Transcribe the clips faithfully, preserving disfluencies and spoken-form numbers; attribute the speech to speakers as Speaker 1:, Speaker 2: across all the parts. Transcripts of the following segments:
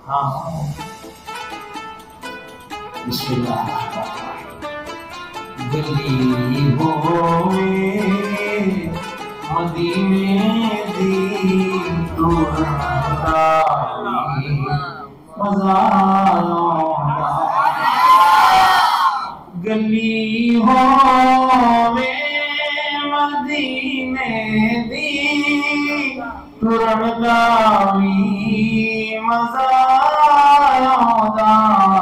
Speaker 1: ہاں بسم اللہ گلی ہوئے مدینے دی درداری مزاروں گلی ہوئے مدینے دی درداری مزاروں دا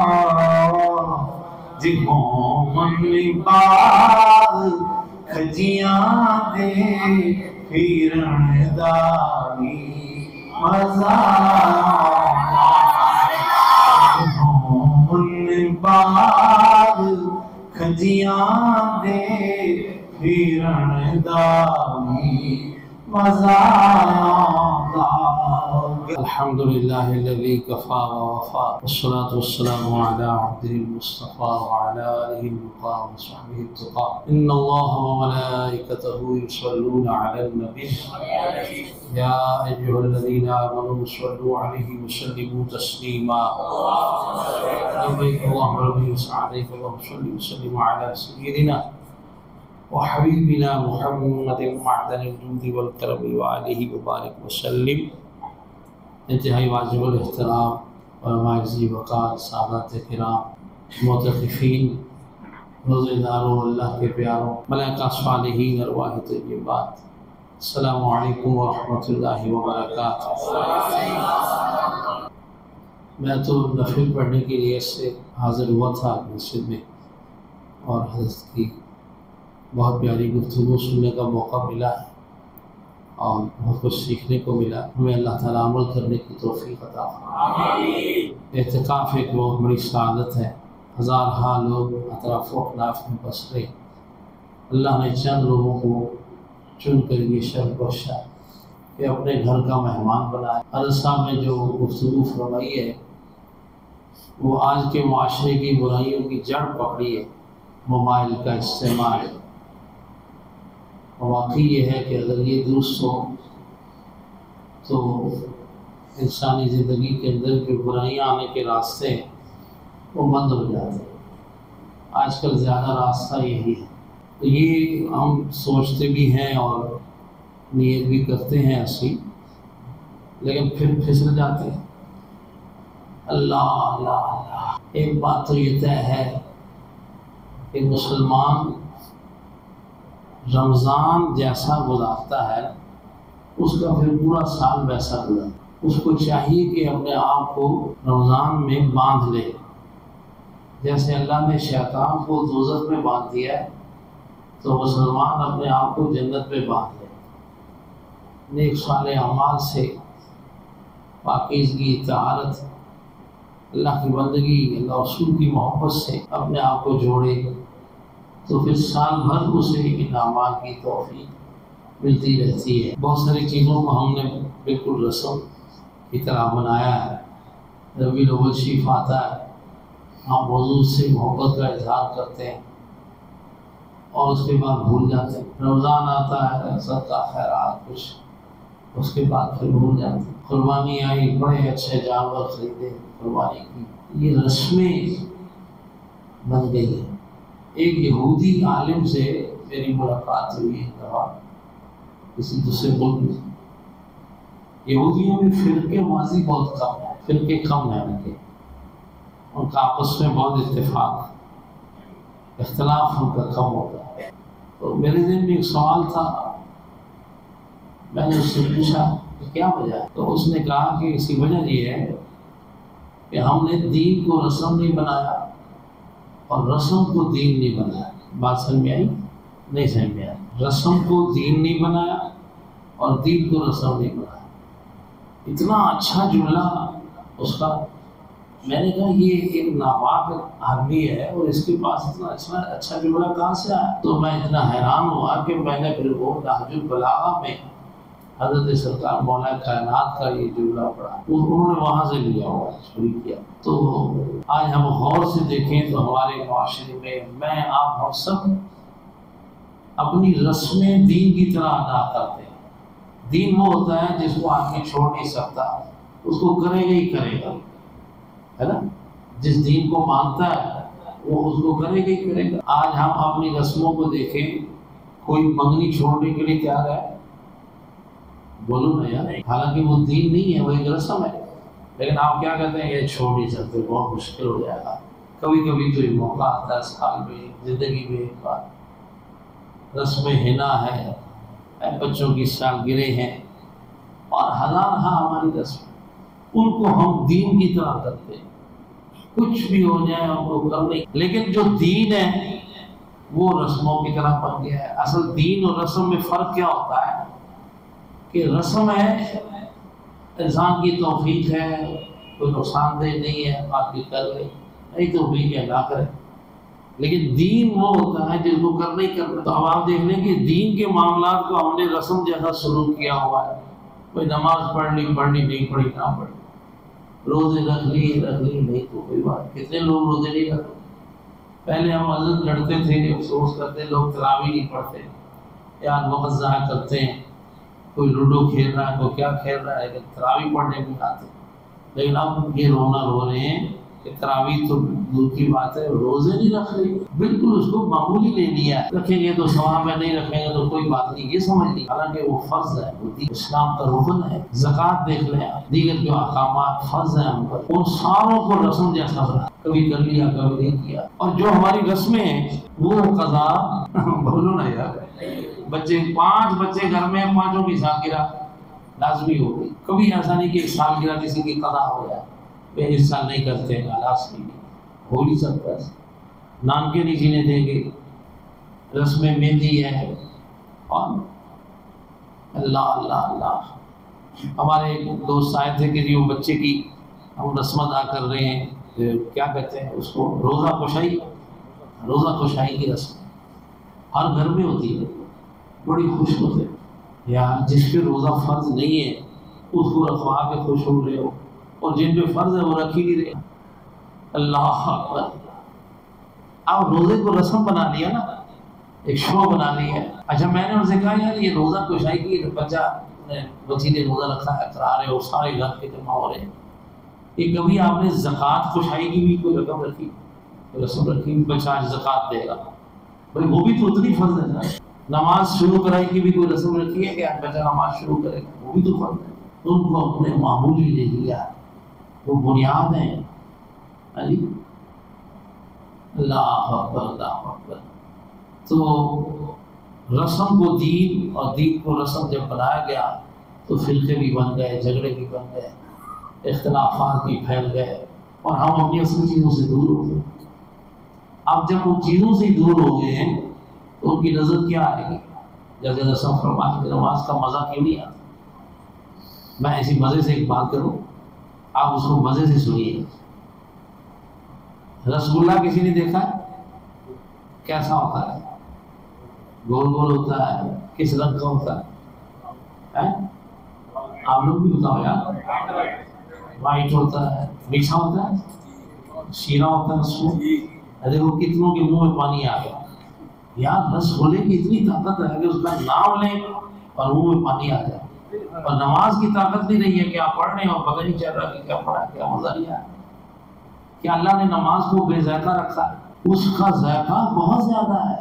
Speaker 1: جہوں من بعد کھجیاں دے پھرن داری مزاروں جہوں من بعد کھجیاں دے پھرن داری مزاروں دا الحمدللہ الذی کفا ووفا والصلاة والسلام علی عبدہ المصطفى وعلى آلہ المقام وصحبہ التقى ان اللہ وملائکتہ یصلون علی النبی یا ایہا الذین آمنوا صلوا علیہ وسلموا تسلیما لبیک اللہم لبیک سعدیک اللہم صلی وسلم علی سیدنا وحبیبنا محمد معدن الجود والکرم وآلہ وبارک وسلم انتہائی واجب الاحترام علماء عزیز وقار سادات کرام معتکفین روزہ داروں اللہ کے پیاروں ملائکہ صالحین ارواح طیبات السلام علیکم ورحمۃ اللہ وبرکاتہ۔ میں تو نفل پڑھنے کے لیے سے حاضر ہوا تھا مسجد میں اور حضرت کی بہت پیاری گفتگو سننے کا موقع ملا اور بہت کچھ سیکھنے کو ملا۔ ہمیں اللہ تعالیٰ عمل کرنے کی توفیق عطا فرمائے۔ اعتکاف ایک بہت بڑی سعادت ہے، ہزارہا لوگ اطراف و اخلاف میں بس رہے، اللہ نے چند لوگوں کو چن کر یہ شرف بخشا کہ اپنے گھر کا مہمان بنائے۔ حضرت صاحب نے جو گفتگو فرمائی ہے وہ آج کے معاشرے کی برائیوں کی جڑ پکڑی ہے، موبائل کا استعمال۔ واقعی یہ ہے کہ اگر یہ درست ہو تو انسانی زندگی کے اندر جو برائیاں آنے کے راستے ہیں وہ بند ہو جاتے ہیں۔ آج کل زیادہ راستہ یہی ہے، تو یہ ہم سوچتے بھی ہیں اور نیت بھی کرتے ہیں ایسی، لیکن پھر پھسل جاتے ہیں۔ اللہ اللہ اللہ ایک بات تو یہ طے ہے کہ مسلمان رمضان جیسا گزارتا ہے اس کا پھر پورا سال ویسا گزارتا۔ اس کو چاہیے کہ اپنے آپ کو رمضان میں باندھ لے، جیسے اللہ نے شیطان کو دوزخ میں باندھ دیا ہے تو مسلمان اپنے آپ کو جنت میں باندھ لے، نیک صالح اعمال سے، پاکیزگی، طہارت، اللہ کی بندگی، اللہ رسول کی محبت سے اپنے آپ کو جوڑے، تو پھر سال بھر اسے انعامات کی توفیق ملتی رہتی ہے۔ بہت ساری چیزوں کو ہم نے بالکل رسم کی طرح بنایا ہے۔ ربیع الاول شریف آتا ہے، ہم حضور سے محبت کا اظہار کرتے ہیں اور اس کے بعد بھول جاتے ہیں۔ رمضان آتا ہے، صدقہ خیرات کچھ، اس کے بعد پھر بھول جاتے ہیں۔ قربانی آئی، بڑے اچھے جانور خریدے، قربانی کی، یہ رسمیں بن گئی ہیں۔ ایک یہودی عالم سے میری ملاقات ہوئی ہے دفعہ کسی دوسرے ملک میں۔ یہودیوں میں فرقے ماضی بہت کم ہے، فرقے کم ہیں ان کے، ان کا آپس میں بہت اتفاق، اختلاف ان کا کم ہوتا ہے۔ تو میرے ذہن میں ایک سوال تھا، میں نے اس سے پوچھا کہ کیا وجہ ہے؟ تو اس نے کہا کہ اس کی وجہ یہ ہے کہ ہم نے دین کو رسم نہیں بنایا اور رسم کو دین نہیں بنایا۔ بات سمجھ میں آئی؟ نہیں سمجھ میں آئی۔ رسم کو دین نہیں بنایا اور دین کو رسم نہیں بنایا۔ اتنا اچھا جملہ اس کا، میں نے کہا یہ ایک ناپاک آدمی ہے اور اس کے پاس اتنا اچھا اچھا جملہ کہاں سے آیا؟ تو میں اتنا حیران ہوا کہ میں نے پھر وہ نہج البلاغہ میں حضرت سرکار مولا کائنات کا یہ جملہ پڑھا، انہوں نے وہاں سے لیا ہوا شروع کیا۔ تو آج ہم غور سے دیکھیں تو ہمارے معاشرے میں میں آپ ہم سب اپنی رسمیں دین کی طرح ادا کرتے ہیں۔ دین وہ ہوتا ہے جس کو آدمی چھوڑ نہیں سکتا، اس کو کرے گا ہی کرے گا۔ ہے نا؟ جس دین کو مانتا ہے وہ اس کو کرے گا ہی کرے گا۔ آج ہم اپنی رسموں کو دیکھیں، کوئی منگنی چھوڑنے کے لیے تیار ہے؟ بولو نا یار، حالانکہ وہ دین نہیں ہے، وہ ایک رسم ہے، لیکن آپ کیا کہتے ہیں یہ چھوڑ نہیں سکتے، بہت مشکل ہو جائے گا۔ کبھی کبھی تو یہ موقع آتا ہے سال میں، زندگی میں ایک بار۔ رسم حنا ہے، بچوں کی سالگرہ ہیں، اور ہزار ہاں ہماری رسم، ان کو ہم دین کی طرح کرتے ہیں، کچھ بھی ہو جائے ہم کو کرنے۔ لیکن جو دین ہے وہ رسموں کی طرح بن گیا ہے۔ اصل دین اور رسم میں فرق کیا ہوتا ہے کہ رسم ہے انسان کی توفیق ہے، کوئی نقصان دہ نہیں ہے، باقی کر لے، نہیں تو بھی کیا نہ کرے۔ لیکن دین وہ ہوتا ہے جس کو کرنا ہی کرنا۔ تو اب آپ دیکھ لیں کہ دین کے معاملات کو ہم نے رسم جیسا سلوک کیا ہوا ہے، کوئی نماز پڑھ لی پڑھ لی، نہیں پڑھی نہ پڑھی، روزے رکھ لی رکھ لی، نہیں تو کوئی بات۔ کتنے لوگ روزے نہیں رکھتے؟ پہلے ہم حضرت لڑتے تھے، افسوس کرتے لوگ تراویح نہیں پڑھتے، یار وقت ضائع کرتے ہیں، کوئی لوڈو کھیل رہا ہے، کوئی کیا کھیل رہا ہے، لیکن تراویح پڑھنے بھی آتے۔ لیکن اب یہ رونا رو رہے ہیں کہ تراویح تو دور کی بات ہے، روزے نہیں رکھ رہے، بالکل اس کو معمولی لے لیا ہے، رکھیں گے تو ثواب ہے، نہیں رکھیں گے تو کوئی بات نہیں، یہ سمجھ لی۔ حالانکہ وہ فرض ہے، وہ اسلام کا رکن ہے۔ زکوٰۃ دیکھ لیں، دیگر جو احکامات فرض ہیں ہم پر، ان ساروں کو رسم جیسا بنا، کبھی کر لیا کبھی نہیں کیا۔ اور جو ہماری رسمیں ہیں وہ قضا بولو نا یار، بچے پانچ بچے گھر میں، پانچوں کی سالگرہ لازمی ہو گئی، کبھی ایسا نہیں کہ ایک سالگرہ کسی کی قضا ہو جائے، وہ اس سال نہیں کرتے ہیں، لازمی ہو نہیں سکتا۔ نام کے نہیں جینے دیں گے، رسم مہندی ہے، اور اللہ اللہ اللہ۔ ہمارے دوست آئے تھے کہ جو بچے کی ہم رسم ادا کر رہے ہیں، کیا کہتے ہیں اس کو، روزہ کشائی، روزہ کشائی کی رسم ہر گھر میں ہوتی ہے، بڑی خوش ہوتے ہیں یار، جس پہ روزہ فرض نہیں ہے اس کو رکھوا کے خوش ہو رہے ہو، اور جن پہ فرض ہے وہ رکھ ہی نہیں رہے۔ اللہ اکبر۔ اب روزے کو رسم بنا لیا نا، ایک شو بنا لی ہے۔ اچھا میں نے ان سے کہا یار یہ روزہ کشائی کی بچہ بچی نے روزہ رکھا ہے، کرا رہے ہو، سارے گھر کے جمع ہو رہے ہیں، کہ کبھی آپ نے زکوٰۃ کشائی کی بھی کوئی رقم رکھی، کوئی رسم رکھی، بچہ آج زکوٰۃ دے گا، بھائی وہ بھی تو اتنی فرض ہے نا۔ نماز شروع کرائی کی بھی کوئی رسم رکھی ہے کہ آج بچہ نماز شروع کرے گا، وہ بھی تو فرض ہے۔ ان کو اپنے معمولی لے لیا، وہ بنیاد ہیں۔ اللہ اکبر اللہ اکبر۔ تو رسم کو دین اور دین کو رسم جب بنایا گیا تو فرقے بھی بن گئے، جھگڑے بھی بن گئے، اختلافات بھی پھیل گئے، اور ہم اپنی اصل چیزوں سے دور ہو گئے۔ اب جب ان چیزوں سے دور ہو گئے ہیں تو ان کی نظر کیا آئے گی؟ جیسے رسم فرمان کی نماز کا مزہ کیوں نہیں آتا؟ میں ایسی مزے سے ایک بات کروں، آپ اس کو مزے سے سنیے۔ رسگلہ کسی نے دیکھا ہے؟ کیسا ہوتا ہے؟ گول گول ہوتا ہے، کس رنگ کا ہوتا ہے؟ آپ لوگ بھی بتاؤ یار۔ وائٹ ہوتا ہے، میٹھا ہوتا ہے، شیرہ ہوتا ہے اس میں۔ دیکھو کتنوں کے منہ میں پانی آ گیا یار، رسگلے کی اتنی طاقت ہے کہ اس کا نام لیں اور منہ میں پانی آ جائے۔ اور نماز کی طاقت نہیں رہی ہے کہ آپ پڑھ رہے ہیں اور پتہ نہیں چل رہا کہ کیا پڑھا، کیا مزہ نہیں آیا۔ کہ اللہ نے نماز کو بے ذائقہ رکھا ہے، اس کا ذائقہ بہت زیادہ ہے۔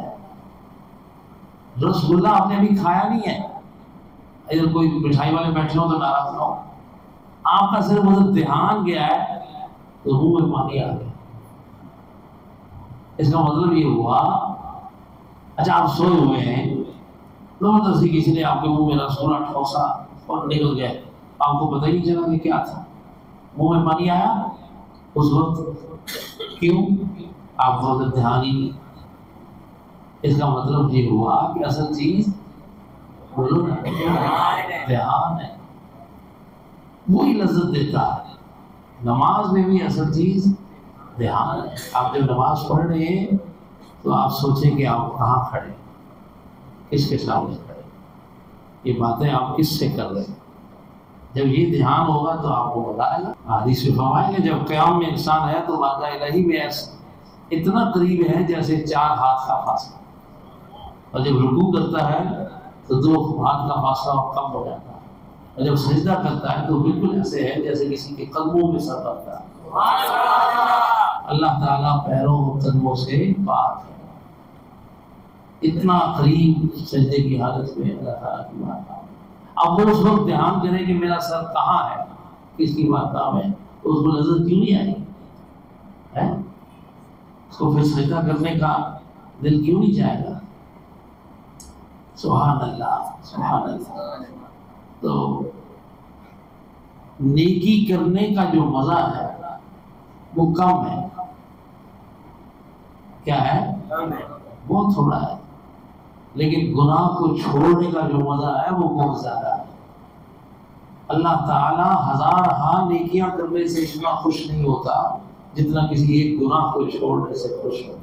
Speaker 1: رسگلہ آپ نے ابھی کھایا نہیں ہے، اگر کوئی مٹھائی والے بیٹھے ہو تو ناراض نہ ہو، آپ کا صرف ادھر دھیان گیا ہے تو منہ میں پانی آ گیا۔ اس کا مطلب یہ ہوا، اچھا آپ سوئے ہوئے ہیں، زبردستی کسی نے آپ کے منہ میں رسگلہ ٹھوسا اور نکل گئے، آپ کو پتہ ہی نہیں چلا کہ کیا تھا، منہ میں پانی آیا اس وقت، کیوں؟ آپ کو ادھر دھیان ہی نہیں۔ اس کا مطلب یہ ہوا کہ اصل چیز بولو نا دھیان ہے، وہی لذت دیتا ہے۔ نماز میں بھی اصل چیز دھیان ہے۔ آپ جب نماز پڑھ رہے ہیں تو آپ سوچیں کہ آپ کہاں کھڑے، کس کے سامنے کھڑے، یہ باتیں آپ کس سے کر رہے ہیں۔ جب یہ دھیان ہوگا تو آپ کو مزہ آئے گا۔ حدیث میں فرمائیں گے جب قیام میں انسان ہے تو بارگاہ الہی میں اتنا قریب ہے جیسے چار ہاتھ کا فاصلہ، اور جب رکوع کرتا ہے تو دو ہاتھ کا فاصلہ کم ہو جاتا ہے، اور جب سجدہ کرتا ہے تو بالکل ایسے ہے جیسے کسی کے قدموں میں سر رکھتا ہے۔ اللہ تعالیٰ پیروں و قدموں سے پاک ہے، اتنا قریب سجدے کی حالت میں اللہ تعالیٰ کی بات ہے۔ اب وہ اس وقت دھیان کریں کہ میرا سر کہاں ہے، کس کی بات کام ہے، اس کو نظر کیوں نہیں آئی ہے؟ اس کو پھر سجدہ کرنے کا دل کیوں نہیں جائے گا؟ سبحان اللہ سبحان اللہ۔ تو نیکی کرنے کا جو مزہ ہے وہ کم ہے، کیا ہے؟ بہت تھوڑا ہے، لیکن گناہ کو چھوڑنے کا جو مزہ ہے وہ بہت زیادہ ہے۔ اللہ تعالیٰ ہزار ہاں نیکیاں کرنے سے اتنا خوش نہیں ہوتا جتنا کسی ایک گناہ کو چھوڑنے سے خوش ہو۔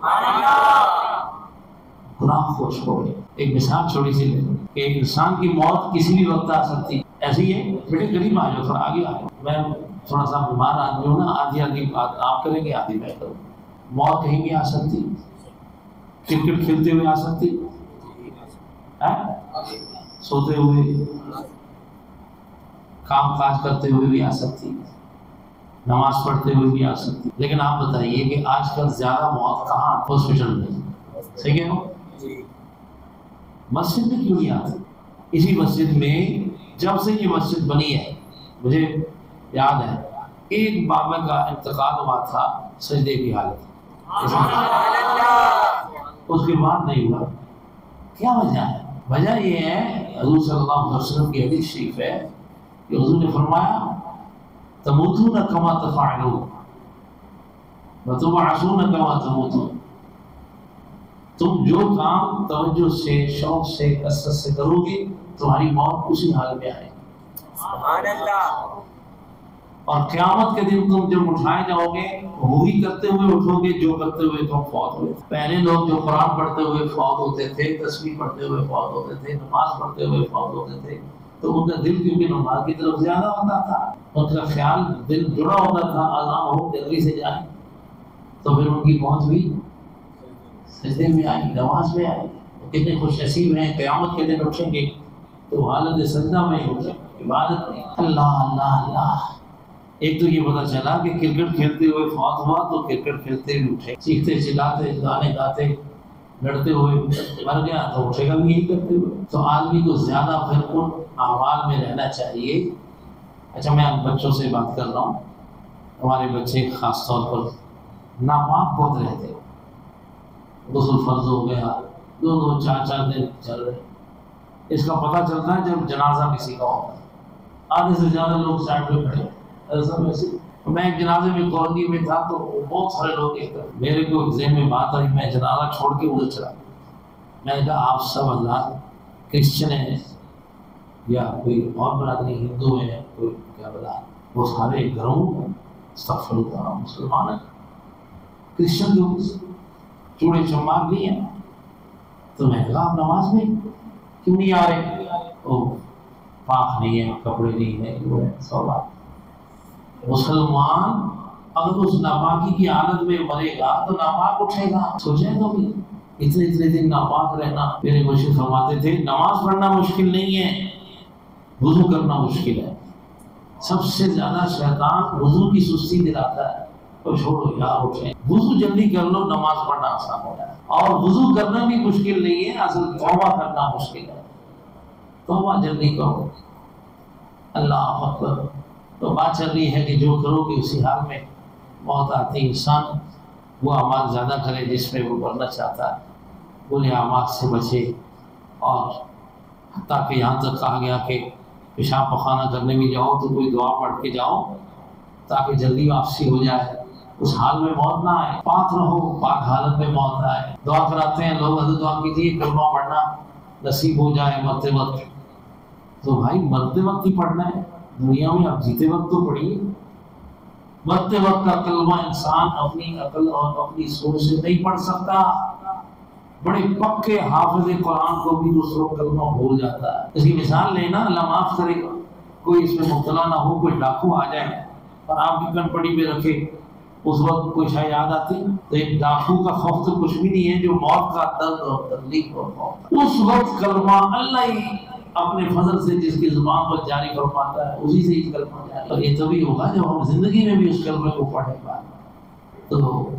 Speaker 1: گناہ کو چھوڑے۔ ایک مثال چھوڑی سی لے کہ انسان کی موت کسی بھی وقت آ سکتی، ایسی ہے بیٹے قریب آ جاؤ، تھوڑا آگے آ جاؤ، میں تھوڑا سا بیمار آدمی ہوں نا، آدھی آدھی بات آپ کریں گے آدھی میں کروں۔ موت کہیں بھی آ سکتی، کرکٹ کھیلتے ہوئے آ سکتی، سوتے ہوئے، کام کاج کرتے ہوئے بھی آ سکتی، نماز پڑھتے ہوئے بھی آ سکتی۔ لیکن آپ بتائیے کہ آج کل زیادہ موت کہاں؟ ہاسپٹل میں، صحیح ہے؟ مسجد میں کیوں نہیں آتی؟ اسی مسجد میں جب سے یہ مسجد بنی ہے، مجھے یاد ہے ایک بابا کا انتقال ہوا تھا سجدے کی حالت، اس کے بعد نہیں ہوا۔ کیا وجہ ہے؟ وجہ یہ ہے حضور صلی اللہ علیہ وسلم کی حدیث شریف ہے کہ حضور نے فرمایا تموتون کما تفعلون وتبعثون کما تموتون، تم جو کام توجہ سے، شوق سے، کثرت سے کرو گے تمہاری موت اسی حال میں آئے گی۔ سبحان اللہ۔ اور قیامت کے دن تم جب اٹھائے جاؤ گے وہی کرتے ہوئے اٹھو گے جو کرتے ہوئے تم فوت ہوئے۔ پہلے لوگ جو قرآن پڑھتے ہوئے فوت ہوتے تھے، تسبیح پڑھتے ہوئے فوت ہوتے تھے، نماز پڑھتے ہوئے فوت ہوتے تھے، تو ان کا دل کیونکہ نماز کی طرف زیادہ ہوتا تھا، ان کا خیال دل جڑا ہوتا تھا اذان ہو جلدی سے جائیں، تو پھر ان کی موت بھی سجدے میں آئی، نماز میں آئی۔ کتنے خوش نصیب ہیں قیامت کے دن اٹھیں گے تو حالت سجدہ میں اٹھیں، عبادت میں اللہ اللہ اللہ۔ ایک تو یہ پتا چلا کہ کرکٹ کھیلتے ہوئے فوت ہوا تو کرکٹ کھیلتے ہوئے اٹھے، چیختے چلاتے گانے گاتے لڑتے ہوئے مر گیا تو اٹھے گا بھی یہی کرتے ہوئے۔ تو آدمی کو زیادہ پھر ان اعمال میں رہنا چاہیے۔ اچھا میں بچوں سے بات کر رہا ہوں، ہمارے بچے خاص طور پر ناپاک بہت رہتے ہیں، غسل فرض ہو گیا، دو دو چار چار دن چل رہے، اس کا پتہ چلتا ہے جب جنازہ کسی کا ہوتا ہے، آدھے سے زیادہ لوگ سائڈ پہ کھڑے۔ میں ایک جنازے میں کالونی میں تھا تو بہت سارے لوگ ایک طرف، میرے کو ذہن میں بات آئی، میں جنازہ چھوڑ کے ادھر چلا گیا۔ میں نے کہا آپ سب اللہ کرسچن ہیں یا کوئی اور برادری ہندو ہے، کوئی کیا بلا، وہ سارے گھروں استغفر اللہ مسلمان ہیں، کرسچن جو چوڑے چمار نہیں ہیں۔ تو میں نے کہا آپ نماز میں کیوں نہیں آ رہے؟ او پاک نہیں ہے، کپڑے نہیں ہیں، وہ ہے سو بات۔ مسلمان اگر اس ناپاکی کی حالت میں مرے گا تو ناپاک اٹھے گا۔ سوچیں تو بھی اتنے اتنے دن ناپاک رہنا۔ میرے مرشد فرماتے تھے نماز پڑھنا مشکل نہیں ہے، وضو کرنا مشکل ہے۔ سب سے زیادہ شیطان وضو کی سستی دلاتا ہے، تو چھوڑو یار اٹھیں، وضو جلدی کر لو، نماز پڑھنا آسان ہو جائے۔ اور وضو کرنا بھی مشکل نہیں ہے، اصل توبہ کرنا مشکل ہے۔ توبہ جلدی کرو، اللہ اکبر۔ تو بات چل رہی ہے کہ جو کرو گے اسی حال میں موت آتی۔ انسان وہ اعمال زیادہ کرے جس میں وہ بڑھنا چاہتا ہے، برے اعمال سے بچے۔ اور حتیٰ کہ یہاں تک کہا گیا کہ پیشاب پخانہ کرنے بھی جاؤ تو کوئی دعا پڑھ کے جاؤ تاکہ جلدی واپسی ہو جائے، اس حال میں موت نہ آئے۔ پاک رہو، پاک حالت میں موت نہ آئے۔ دعا کراتے ہیں لوگ، حضرت دعا کیجیے کلمہ پڑھنا نصیب ہو جائے مرتے وقت۔ تو بھائی مرتے وقت ہی پڑھنا ہے، دنیا میں آپ جیتے وقت تو پڑھیے۔ مرتے وقت کا کلمہ انسان اپنی عقل اور اپنی سوچ سے نہیں پڑھ سکتا۔ بڑے پکے حافظ قرآن کو بھی دوسروں کلمہ بھول جاتا ہے۔ اس کی مثال لینا، اللہ معاف کرے گا، کوئی اس میں مبتلا نہ ہو، کوئی ڈاکو آ جائے اور آپ کی کن پڑی پہ رکھے، اس وقت کوئی شاید یاد آتی تو ایک ڈاکو کا خوف تو کچھ بھی نہیں ہے جو موت کا درد اور تکلیف اور خوف۔ اس وقت کلمہ اللہ ہی اپنے فضل سے جس کی زبان پر جاری فرماتا ہے اسی سے ہی کلمہ جاری، اور یہ تبھی ہوگا جب ہم زندگی میں بھی اس کلمے کو پڑھیں گے۔ تو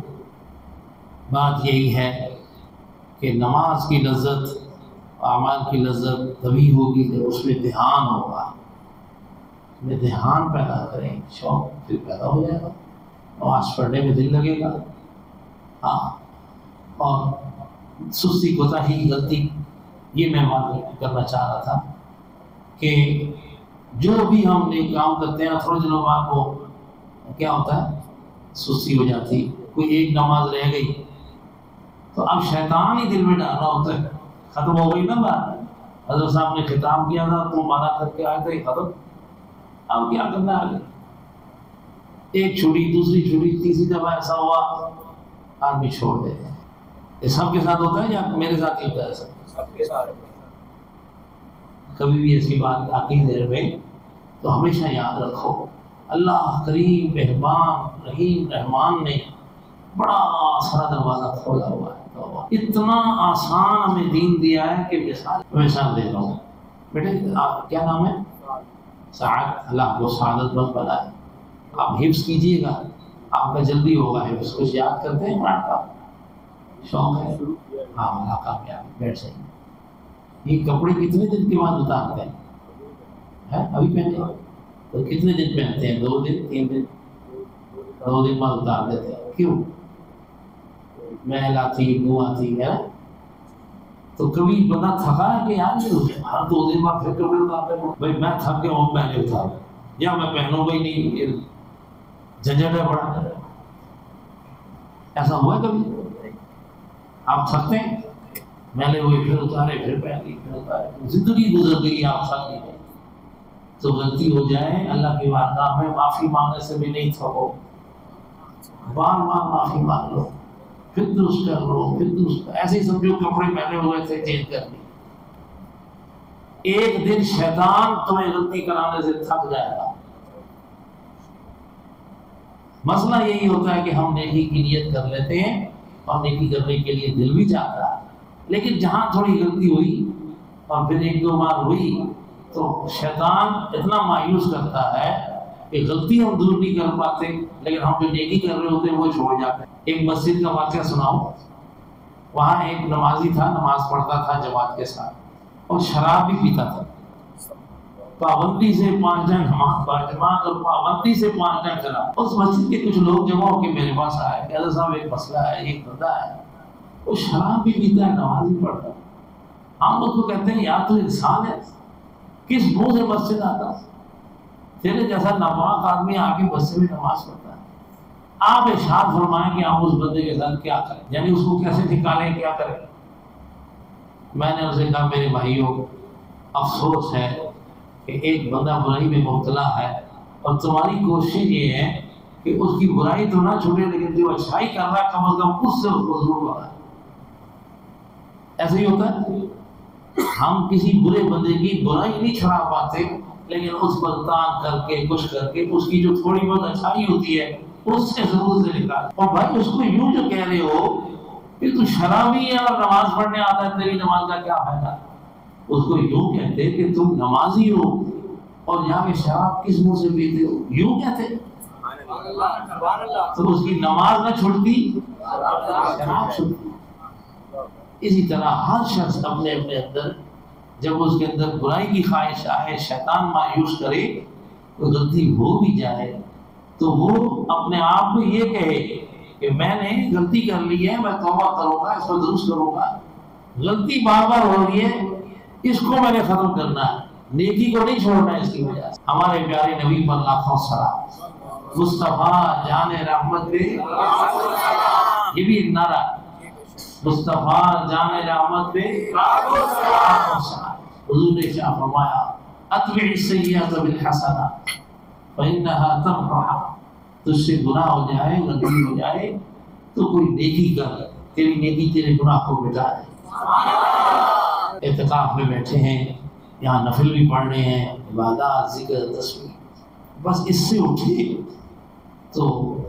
Speaker 1: بات یہی ہے کہ نماز کی لذت، اعمال کی لذت تبھی ہوگی جب اس میں دھیان ہوگا، اس میں دھیان پیدا کریں، شوق پھر پیدا ہو جائے گا، نماز پڑھنے میں دل لگے گا۔ ہاں، اور سستی کوتاہی غلطی یہ میں معلوم کرنا چاہ رہا تھا کہ جو بھی ہم نیک کام کرتے ہیں تھوڑے دنوں بعد وہ کیا ہوتا ہے، سستی ہو جاتی، کوئی ایک نماز رہ گئی تو اب شیطان ہی دل میں ڈال رہا ہوتا ہے، ختم ہو گئی نا بات، حضرت صاحب نے خطاب کیا تھا تو منع کر کے آئے تھے ختم، اب کیا کرنا ہے، ایک چھوڑی دوسری چھوڑی تیسری دفعہ ایسا ہوا آدمی چھوڑ دیتے ہیں۔ یہ سب کے ساتھ ہوتا ہے یا میرے ساتھ ہی ہوتا ہے؟ سب کے ساتھ۔ کبھی بھی ایسی بات آتی ہے دیر میں تو ہمیشہ یاد رکھو اللہ کریم مہربان رحیم رحمان نے بڑا سارا دروازہ کھولا ہوا ہے، اتنا آسان ہمیں دین دیا ہے کہ مثال مثال دے رہا ہوں بیٹے، آپ کیا نام ہے؟ سعادت، اللہ کو سعادت مند بنائے، آپ حفظ کیجئے گا، آپ کا جلدی ہوگا حفظ، کچھ یاد کرتے ہیں قرآن کا شوق ہے؟ ہاں اللہ کامیاب، بیٹھ جائیے۔ یہ کپڑے کتنے دن کے بعد اتارتے ہیں؟ ابھی پہنے تو کتنے دن پہنتے ہیں؟ دو دن تین دن دو دن بعد اتار دیتے ہیں، کیوں؟ میل آتی بو آتی ہے، تو کبھی بندہ تھکا ہے کہ یار ہر دو دن بعد پھر کپڑے اتارتے ہیں، بھائی میں تھک گیا ہوں میں نہیں اتار یا میں پہنوں گا ہی نہیں، یہ جھنجھٹ ہے بڑا۔ ایسا ہوا ہے کبھی؟ آپ تھکتے ہیں، میلے ہوئے پھر اتارے پھر پہن لی پھر اتارے، زندگی گزر گئی آپ تھک گئے۔ تو غلطی ہو جائے اللہ کی بارگاہ میں معافی مانگنے سے بھی نہیں تھکو، بار بار معافی مانگ لو، پھر درست کر لو پھر درست، ایسے ہی سمجھو کپڑے پہنے ہوئے تھے چینج کر لی۔ ایک دن شیطان تمہیں غلطی کرانے سے تھک جائے گا۔ مسئلہ یہی ہوتا ہے کہ ہم نیکی کی نیت کر لیتے ہیں اور نیکی کرنے کے لیے دل بھی چاہتا ہے، لیکن جہاں تھوڑی غلطی ہوئی اور پھر ایک دو بار ہوئی تو شیطان اتنا مایوس کرتا ہے کہ غلطی ہم دور نہیں کر پاتے، لیکن ہم جو نیکی کر رہے ہوتے ہیں وہ چھوڑ جاتے ہیں۔ ایک مسجد کا واقعہ سناؤ، وہاں ایک نمازی تھا، نماز پڑھتا تھا جماعت کے ساتھ اور شراب بھی پیتا تھا، پابندی سے پانچ ٹائم نماز پڑھ جماعت اور پابندی سے پانچ ٹائم شراب۔ اس مسجد کے کچھ لوگ جمع ہو کے میرے پاس آئے کہ حضرت صاحب ایک مسئلہ ہے، ایک بندہ ہے وہ شراب بھی پیتا ہے نماز بھی پڑھتا ہے، ہم اس کو کہتے ہیں یار تو انسان ہے، کس منہ سے مسجد آتا، تیرے جیسا ناپاک آدمی آ کے مسجد میں نماز پڑھتا ہے، آپ ارشاد فرمائیں کہ آپ اس بندے کے ساتھ کیا کریں، یعنی اس کو کیسے نکالیں، کیا کریں؟ میں نے اسے کہا میرے بھائیوں افسوس ہے کہ ایک بندہ برائی میں مبتلا ہے اور تمہاری کوشش یہ ہے کہ اس کی برائی تو نہ چھوڑے لیکن جو اچھائی کر رہا ہے کم از کم اس سے اس کو ضرور بڑھائے۔ ایسے ہی ہوتا ہے، ہم کسی برے بندے کی برائی نہیں چھڑا پاتے لیکن اس پر تان کر کے کچھ کر کے اس کی جو تھوڑی بہت اچھائی ہوتی ہے اس سے ضرور سے نکال۔ اور بھائی اس کو یوں جو کہہ رہے ہو کہ تو شرابی ہے اور نماز پڑھنے آتا ہے، تیری نماز کا کیا فائدہ؟ اس کو یوں کہتے کہ تم نمازی ہو اور یہاں پہ شراب کس منہ سے پیتے ہو، یوں کہتے تو اس کی نماز نہ چھوڑتی شراب چھوڑتی۔ اسی طرح ہر شخص اپنے اپنے اندر جب اس کے اندر برائی کی خواہش آئے، شیطان مایوس کرے، کوئی غلطی ہو بھی جائے تو وہ اپنے آپ کو یہ کہے کہ میں نے غلطی کر لی ہے، میں توبہ کروں گا، اس کو درست کروں گا، غلطی بار بار ہو رہی ہے اس کو میں نے ختم کرنا ہے، نیکی کو نہیں چھوڑنا ہے۔ اس کی وجہ سے ہمارے پیارے نبی پر لاکھوں سلام، مصطفیٰ جان رحمت پہ یہ بھی ایک نعرہ، مصطفیٰ جان رحمت پہ حضور نے کیا فرمایا، اتبع السیئۃ بالحسنہ فإنہا تمحوہا، تجھ سے گناہ ہو جائے غلطی ہو جائے تو کوئی نیکی کر، تیری نیکی تیرے گناہ کو مٹا دے۔ اعتکاف میں بیٹھے ہیں، یہاں نفل بھی پڑھ رہے ہیں، عبادات ذکر تسبیح، بس اس سے اٹھے تو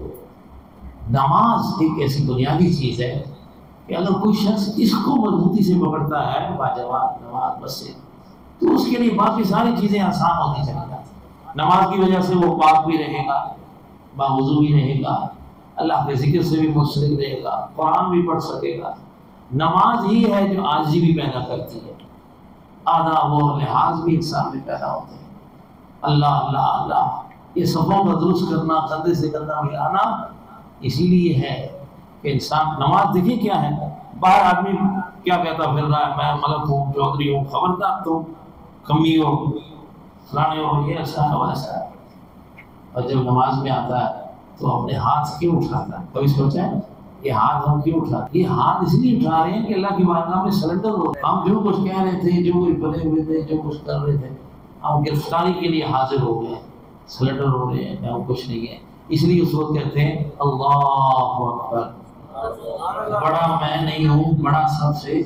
Speaker 1: نماز ایک ایسی بنیادی چیز ہے کہ اگر کوئی شخص اس کو مضبوطی سے پکڑتا ہے باجماعت نماز مسجد تو اس کے لیے باقی ساری چیزیں آسان ہوتی چلی جاتی ہیں۔ نماز کی وجہ سے وہ پاک بھی رہے گا، باوضو بھی رہے گا، اللہ کے ذکر سے بھی منسلک رہے گا، قرآن بھی پڑھ سکے گا۔ نماز ہی ہے جو عاجزی بھی پیدا کرتی ہے، آداب و لحاظ بھی انسان میں پیدا ہوتے ہیں۔ اللہ اللہ اللہ، یہ صفوں کا درست کرنا، کندھے سے کندھا ملانا اسی لیے ہے کہ انسان نماز دیکھیں کیا ہے۔ باہر آدمی کیا کہتا پھر رہا ہے، میں ملک ہوں، چودھری ہوں، خبردار تم کمی ہو، فلانے ہو، یہ ایسا ہے ویسا ہے۔ اور جب نماز میں آتا ہے تو اپنے ہاتھ کیوں اٹھاتا ہے؟ کبھی سوچا ہے یہ ہاتھ ہم کیوں اٹھاتے ہیں؟ یہ ہاتھ اس لیے اٹھا رہے ہیں کہ اللہ کی بارگاہ میں سرنڈر ہو رہے ہیں۔ ہم جو کچھ کہہ رہے تھے، جو کچھ بنے ہوئے تھے، جو کچھ کر رہے تھے، ہم گرفتاری کے لیے حاضر ہو گئے ہیں، سرنڈر ہو رہے ہیں کہ ہم کچھ نہیں ہے۔ اس لیے اس وقت کہتے ہیں اللہ اکبر، بڑا میں نہیں ہوں، بڑا سب سے۔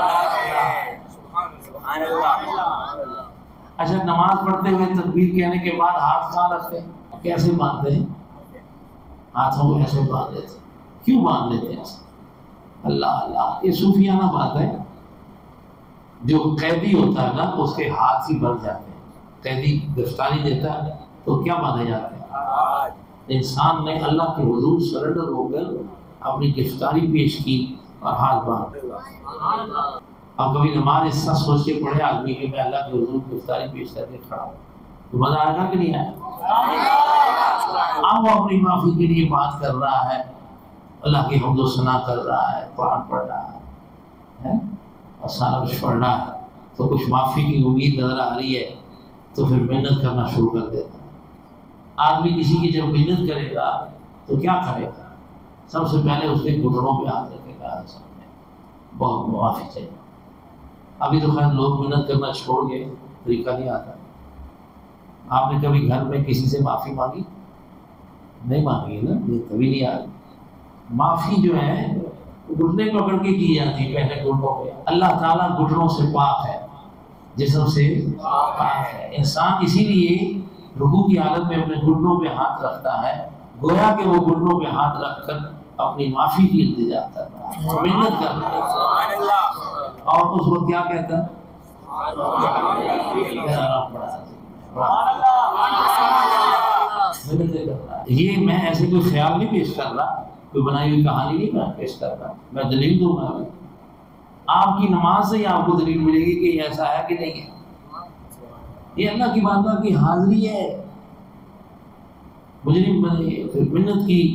Speaker 1: اچھا، نماز پڑھتے ہوئے تکبیر کہنے کے بعد ہاتھ کہاں رکھتے ہیں؟ کیسے باندھتے ہیں؟ ہاتھوں کو ایسے باندھ لیتے ہیں۔ کیوں باندھ لیتے ہیں؟ اللہ اللہ، یہ صوفیانہ بات ہے۔ جو قیدی ہوتا ہے نا، اس کے ہاتھ ہی بندھ جاتے ہیں۔ قیدی گرفتاری دیتا ہے تو کیا باندھے جاتے ہیں؟ انسان نے اللہ کے حضور سرنڈر ہو کر اپنی گرفتاری پیش کی اور ہاتھ باندھ۔ اور کبھی نماز اس طرح سوچ کے پڑھے آدمی کہ میں اللہ کے حضور گرفتاری پیش کر کے کھڑا ہوں، تو مزہ آئے گا کہ نہیں آئے گا؟ اب وہ اپنی معافی کے لیے بات کر رہا ہے، اللہ کی حمد و ثنا کر رہا ہے، قرآن پڑھ رہا ہے اور سارا کچھ پڑھ رہا ہے، تو کچھ معافی کی امید نظر آ رہی ہے تو پھر محنت کرنا شروع کر دیتا ہے۔ آدمی کسی کی جب محنت کرے گا تو کیا کرے گا؟ سب سے پہلے اس کے گھٹنوں پہ ہاتھ رکھے گا، بہت معافی چاہیے۔ ابھی تو خیر لوگ محنت کرنا چھوڑ گئے، طریقہ نہیں آتا۔ آپ نے کبھی گھر میں کسی سے معافی مانگی؟ نہیں مانگی نا، یہ کبھی نہیں آ رہی۔ معافی جو ہے گھٹنے پکڑ کے کی جاتی ہے، پہلے گھٹنوں پہ۔ اللہ تعالیٰ گھٹنوں سے پاک ہے، جسم سے پاک ہے۔ انسان اسی لیے رکوع کی حالت میں اپنے گھٹنوں پہ ہاتھ رکھتا ہے، گویا کہ وہ گھٹنوں پہ ہاتھ رکھ کر اپنی معافی کی التجا کرتا ہے، محنت کرتا ہے۔ اور اس کو کیا کہتا ہے؟ یہ میں ایسے کوئی خیال نہیں پیش کر رہا، کوئی بنائی ہوئی کہانی نہیں میں پیش کر رہا، میں دلیل دوں گا۔ آپ کی نماز سے ہی آپ کو دلیل ملے گی کہ یہ ایسا ہے کہ نہیں ہے۔ یہ اللہ کی بارگاہ کی حاضری ہے۔ مجرم بنے، پھر منت کی،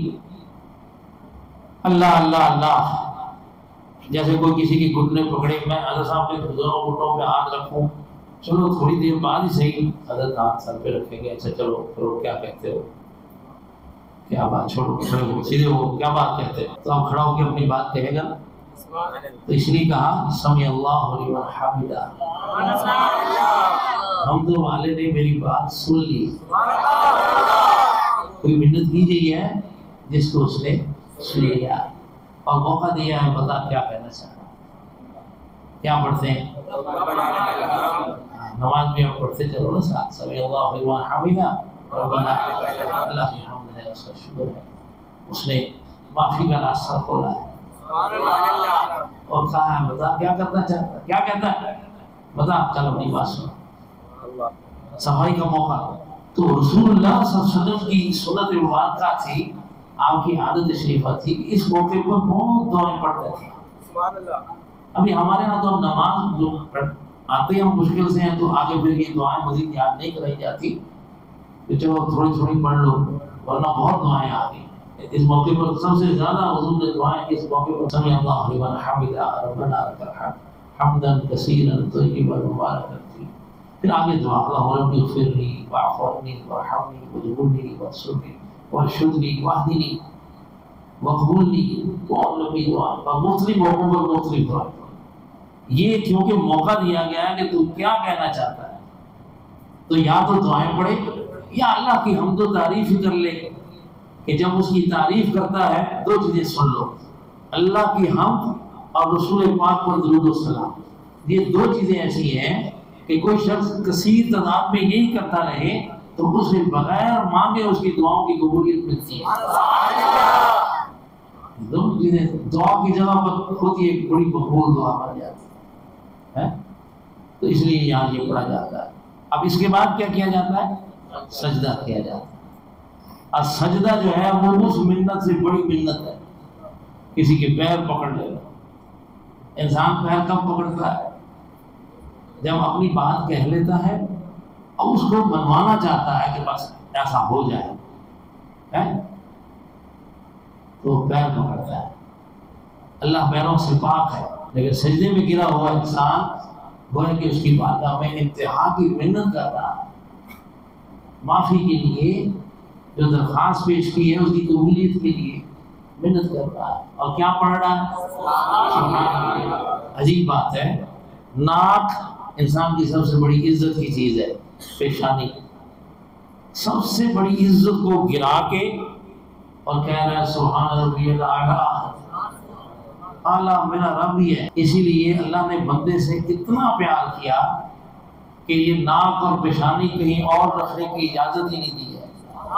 Speaker 1: اللہ اللہ اللہ، جیسے کوئی کسی کے گھٹنے پکڑے، میں حضرت صاحب کے دونوں گھٹنوں پہ ہاتھ رکھوں، چلو تھوڑی دیر بعد ہی صحیح حضرت ہاتھ سر پہ رکھیں گے، اچھا چلو پھر کیا کہتے ہو، کیا بات، چھوڑو کھڑے ہو، سیدھے ہو، کیا بات کہتے ہیں؟ تو آپ کھڑا ہو کے اپنی بات کہے گا۔ تو اس لیے کہا سمع اللہ لمن حمدہ، حمد والے نے میری بات سن لی۔ کوئی منت کی گئی ہے جس کو اس نے سن لیا اور موقع دیا ہے، بتا کیا کہنا چاہتا ہے۔ کیا پڑھتے ہیں؟ نماز میں ہم پڑھتے چلو نا ساتھ، سمع اللہ لمن حمدہ، ربنا اللہ کی حمد ہے، اس کا شکر ہے، اس نے معافی کا راستہ کھولا ہے اور کہا ہے بتا کیا کرنا چاہتا ہے، کیا کہتا ہے، بتا، چل اپنی بات سن۔ صفائی کا موقع تو رسول اللہ صلی اللہ علیہ وسلم کی سنت مبارکہ تھی، آپ کی عادت شریفہ تھی کہ اس موقع پر بہت دعائیں پڑھتے تھے۔ ابھی ہمارے یہاں تو ہم نماز جو آتے ہیں ہم مشکل سے ہیں، تو آگے پھر یہ دعائیں مزید یاد نہیں کرائی جاتی کہ چلو تھوڑی تھوڑی پڑھ لو، ورنہ بہت دعائیں آ گئی۔ اس موقع پر سب سے زیادہ حضور نے دعائیں اس موقع پر سمع اللہ لمن حمدہ ربنا لک الحمد حمدا کثیرا طیبا مبارکا فیہ۔ پھر آگے دعا اللہم رب اغفر لی واعف عنی وارحمنی واجبرنی وانصرنی وارشدنی واہدنی واقبلنی، بہت لمبی دعا، اور مختلف موقعوں پر مختلف دعا۔ یہ کیونکہ موقع دیا گیا ہے کہ تو کیا کہنا چاہتا ہے، تو یا تو دعائیں پڑھے یا اللہ کی حمد و تعریف کر لے، کہ جب اس کی تعریف کرتا ہے دو چیزیں سن لو، اللہ کی حمد اور رسول پاک پر درود و سلام۔ یہ دو چیزیں ایسی ہیں کہ کوئی شخص کثیر تعداد میں یہی کرتا رہے تو اس میں بغیر مانگے اس کی دعاؤں کی قبولیت ملتی ہے۔ دو چیزیں دعا کی جگہ پر خود یہ بڑی مقبول دعا بن جاتی ہے، تو اس لیے یہاں یہ پڑھا جاتا ہے۔ اب اس کے بعد کیا کیا جاتا ہے؟ سجدہ کیا جاتا ہے۔ اور سجدہ جو ہے وہ اس منت سے بڑی منت ہے، کسی کے پیر پکڑ لینا۔ انسان پیر کب پکڑتا ہے؟ جب اپنی بات کہہ لیتا ہے اور اس کو منوانا چاہتا ہے کہ بس ایسا ہو جائے ہے تو پیر پکڑتا ہے۔ اللہ پیروں سے پاک ہے، لیکن سجدے میں گرا ہوا انسان گویا کہ اس کی بارگاہ میں انتہا کی محنت کر رہا ہے، معافی کے لیے جو درخواست پیش کی ہے اس کی قبولیت کے لیے محنت کر رہا ہے، اور کیا پڑھ رہا ہے؟ عجیب بات ہے، ناک انسان کی سب سے بڑی عزت کی چیز ہے، پیشانی سب سے بڑی عزت کو گرا کے اور کہہ رہا ہے سبحان ربی الاعلیٰ، اعلیٰ میرا رب ہی ہے۔ اسی لیے اللہ نے بندے سے اتنا پیار کیا کہ یہ ناک اور پیشانی کہیں اور رکھنے کی اجازت ہی نہیں دی ہے،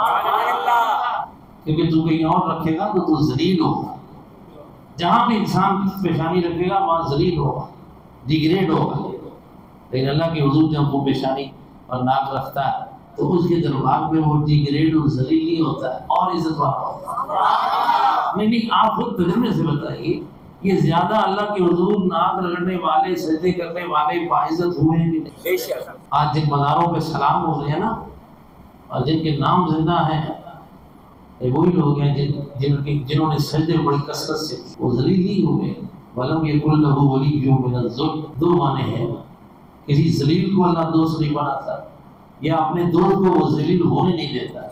Speaker 1: کیونکہ تو کہیں اور رکھے گا تو تو ذلیل ہوگا۔ جہاں بھی انسان پیشانی رکھے گا وہاں ذلیل ہوگا، ڈیگریڈ ہوگا، لیکن اللہ کے حضور جب وہ پیشانی اور ناک رکھتا ہے تو اس کے دربار میں وہ ڈیگریڈ اور ذلیل نہیں ہوتا ہے، اور عزت والا ہوتا ہے۔ نہیں نہیں آپ خود تجربے سے بتائیے، یہ زیادہ اللہ کے حضور ناک رگڑنے والے، سجدے کرنے والے باعزت ہوئے ہیں کہ نہیں؟ آج جن مزاروں پہ سلام ہو رہے ہیں نا، اور جن کے نام زندہ ہیں، یہ وہی لوگ ہیں جن جن کی جنہوں نے سجدے بڑی کثرت سے، وہ ذلیل نہیں ہوئے۔ وَلَمْ يَكُنْ لَهُ وَلِيٌّ مِّنَ الذُّلِّ، دو معنی ہیں، کسی ذلیل کو اللہ دوست نہیں بناتا، یا اپنے دوست کو وہ ذلیل ہونے نہیں دیتا۔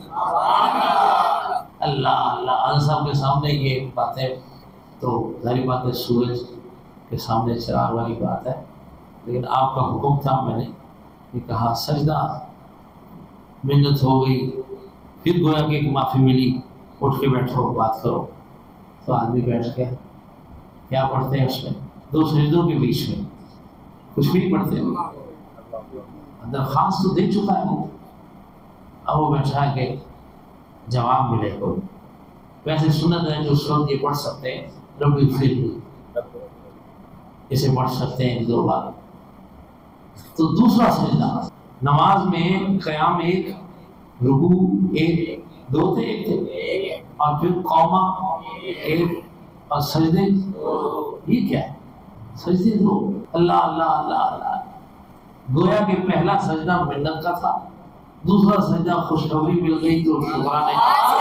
Speaker 1: اللہ اللہ اللہ صاحب کے سامنے یہ باتیں تو ظاہری بات ہے، سورج کے سامنے چراغ والی بات ہے، لیکن آپ کا حکم تھا، میں نے یہ کہا سجدہ، منت ہو گئی، پھر گویا کہ ایک معافی ملی، اٹھ کے بیٹھو بات کرو، تو آدمی بیٹھ گیا۔ کیا پڑھتے ہیں اس میں؟ دو سجدوں کے بیچ میں کچھ بھی نہیں پڑھتے، درخواست تو دے چکا ہے وہ، اب وہ بیٹھا ہے کہ جواب ملے کو۔ ویسے سنت ہے جو سنت یہ پڑھ سکتے ہیں ربی اغفر لی، اسے پڑھ سکتے ہیں دو بار۔ تو دوسرا سجدہ، نماز میں قیام ایک، رکوع ایک، دو تھے ایک تھے، اور پھر قوما ایک، اور سجدے یہ کیا ہے؟ سجدے دو، اللہ اللہ اللہ اللہ۔ گویا کہ پہلا سجدہ منت کا تھا، دوسرا سجدہ خوشخبری مل گئی تو شکرانے۔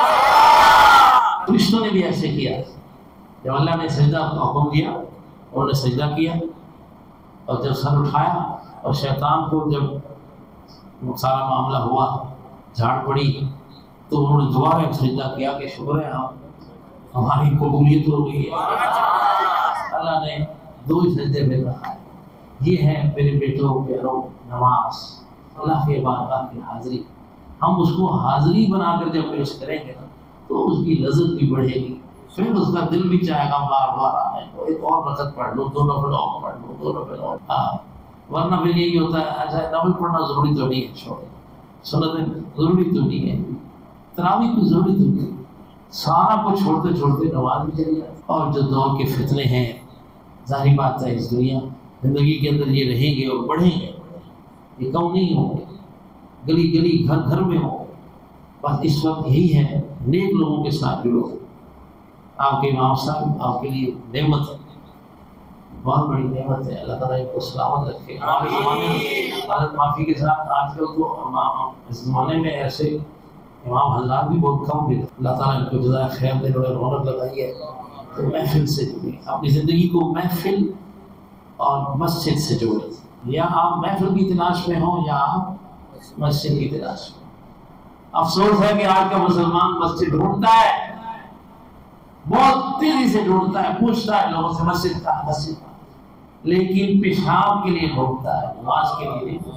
Speaker 1: فرشتوں نے بھی ایسے کیا، جب اللہ نے سجدہ کا حکم دیا انہوں نے سجدہ کیا، اور جب سر اٹھایا اور شیطان کو جب سارا معاملہ ہوا، جھاڑ پڑی، تو انہوں نے دوبارہ سجدہ کیا کہ شکر ہے ہم ہماری قبولیت ہو گئی ہے۔ اللہ نے دو ہی سجدے میں رکھا ہے۔ یہ ہے میرے بیٹوں پیاروں نماز، اللہ کے بارگاہ کی حاضری۔ ہم اس کو حاضری بنا کر جب پیش کریں گے تو اس کی لذت بھی بڑھے گی، پھر اس کا دل بھی چاہے گا بار بار آنے کو، ایک اور رکعت پڑھ لو، دو نفل اور پڑھ لو، دو نفل اور۔ ہاں ورنہ پھر یہی ہوتا ہے اچھا نفل پڑھنا ضروری تو نہیں ہے، چھوڑے، سنت ضروری تو نہیں ہے، تراویح کو ضروری تو نہیں ہے، سارا کو چھوڑتے چھوڑتے نماز بھی چلی جاتی۔ اور جو دور کے فتنے ہیں، ظاہری بات ہے اس دنیا زندگی کے اندر یہ رہیں گے اور بڑھیں گے، یہ کم نہیں ہوں گے، گلی گلی گھر گھر میں ہوں۔ بس اس وقت یہی ہے، نیک لوگوں کے ساتھ جڑو۔ آپ کے امام صاحب آپ کے لیے نعمت ہے، بہت بڑی نعمت ہے، اللہ تعالیٰ ان کو سلامت رکھے۔ ہمارے زمانے میں حضرت معافی کے ساتھ آج کل تو اس زمانے میں ایسے امام حضرات بھی بہت کم بھی، اللہ تعالیٰ ان کو جزائے خیر دے، انہوں نے رونق لگائی ہے۔ تو محفل سے جڑے، اپنی زندگی کو محفل اور مسجد سے جوڑے، یا آپ محفل کی تلاش میں ہوں یا آپ مسجد کی تلاش میں۔ افسوس ہے کہ آج کا مسلمان مسجد ڈھونڈتا ہے، بہت تیزی سے ڈھونڈتا ہے، پوچھتا ہے لوگوں سے مسجد کا مسجد کا، لیکن پیشاب کے لیے ڈھونڈتا ہے، نماز کے لیے نہیں۔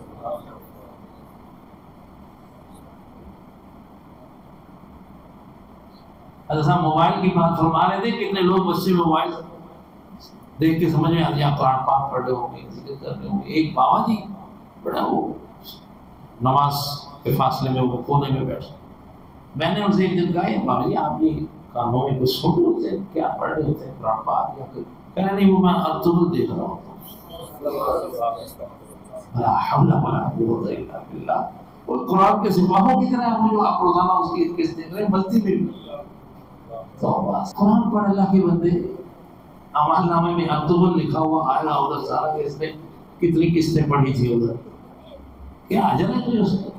Speaker 1: حضرت صاحب موبائل کی بات فرما رہے تھے، کتنے لوگ مسجد میں موبائل دیکھ کے سمجھ میں آ جائے قرآن پاک پڑھ رہے ہوں گے، ذکر کر رہے ہوں گے۔ ایک بابا جی بڑا وہ نماز کے فاصلے میں وہ کونے میں بیٹھے، میں نے ان سے ایک دن کہا یہ بابا جی آپ یہ کانوں میں کچھ سن رہے ہوتے ہیں، کیا پڑھ رہے ہوتے ہیں قرآن پاک یا کوئی؟ کہہ رہے نہیں وہ میں ارطغرل دیکھ رہا ہوں۔ لا حول ولا قوت الا باللہ، وہ قرآن کے سپاہوں کی طرح ہم جو آپ روزانہ اس کی قسط دیکھ رہے ہیں بلتی بھی تو بس قرآن پڑھ اللہ کے بندے اعمال نامے میں اکتوبر لکھا ہوا آئے گا ادھر سارا کہ اس نے کتنی قسطیں پڑھی تھی ادھر کیا اجر ہے کوئی اس کو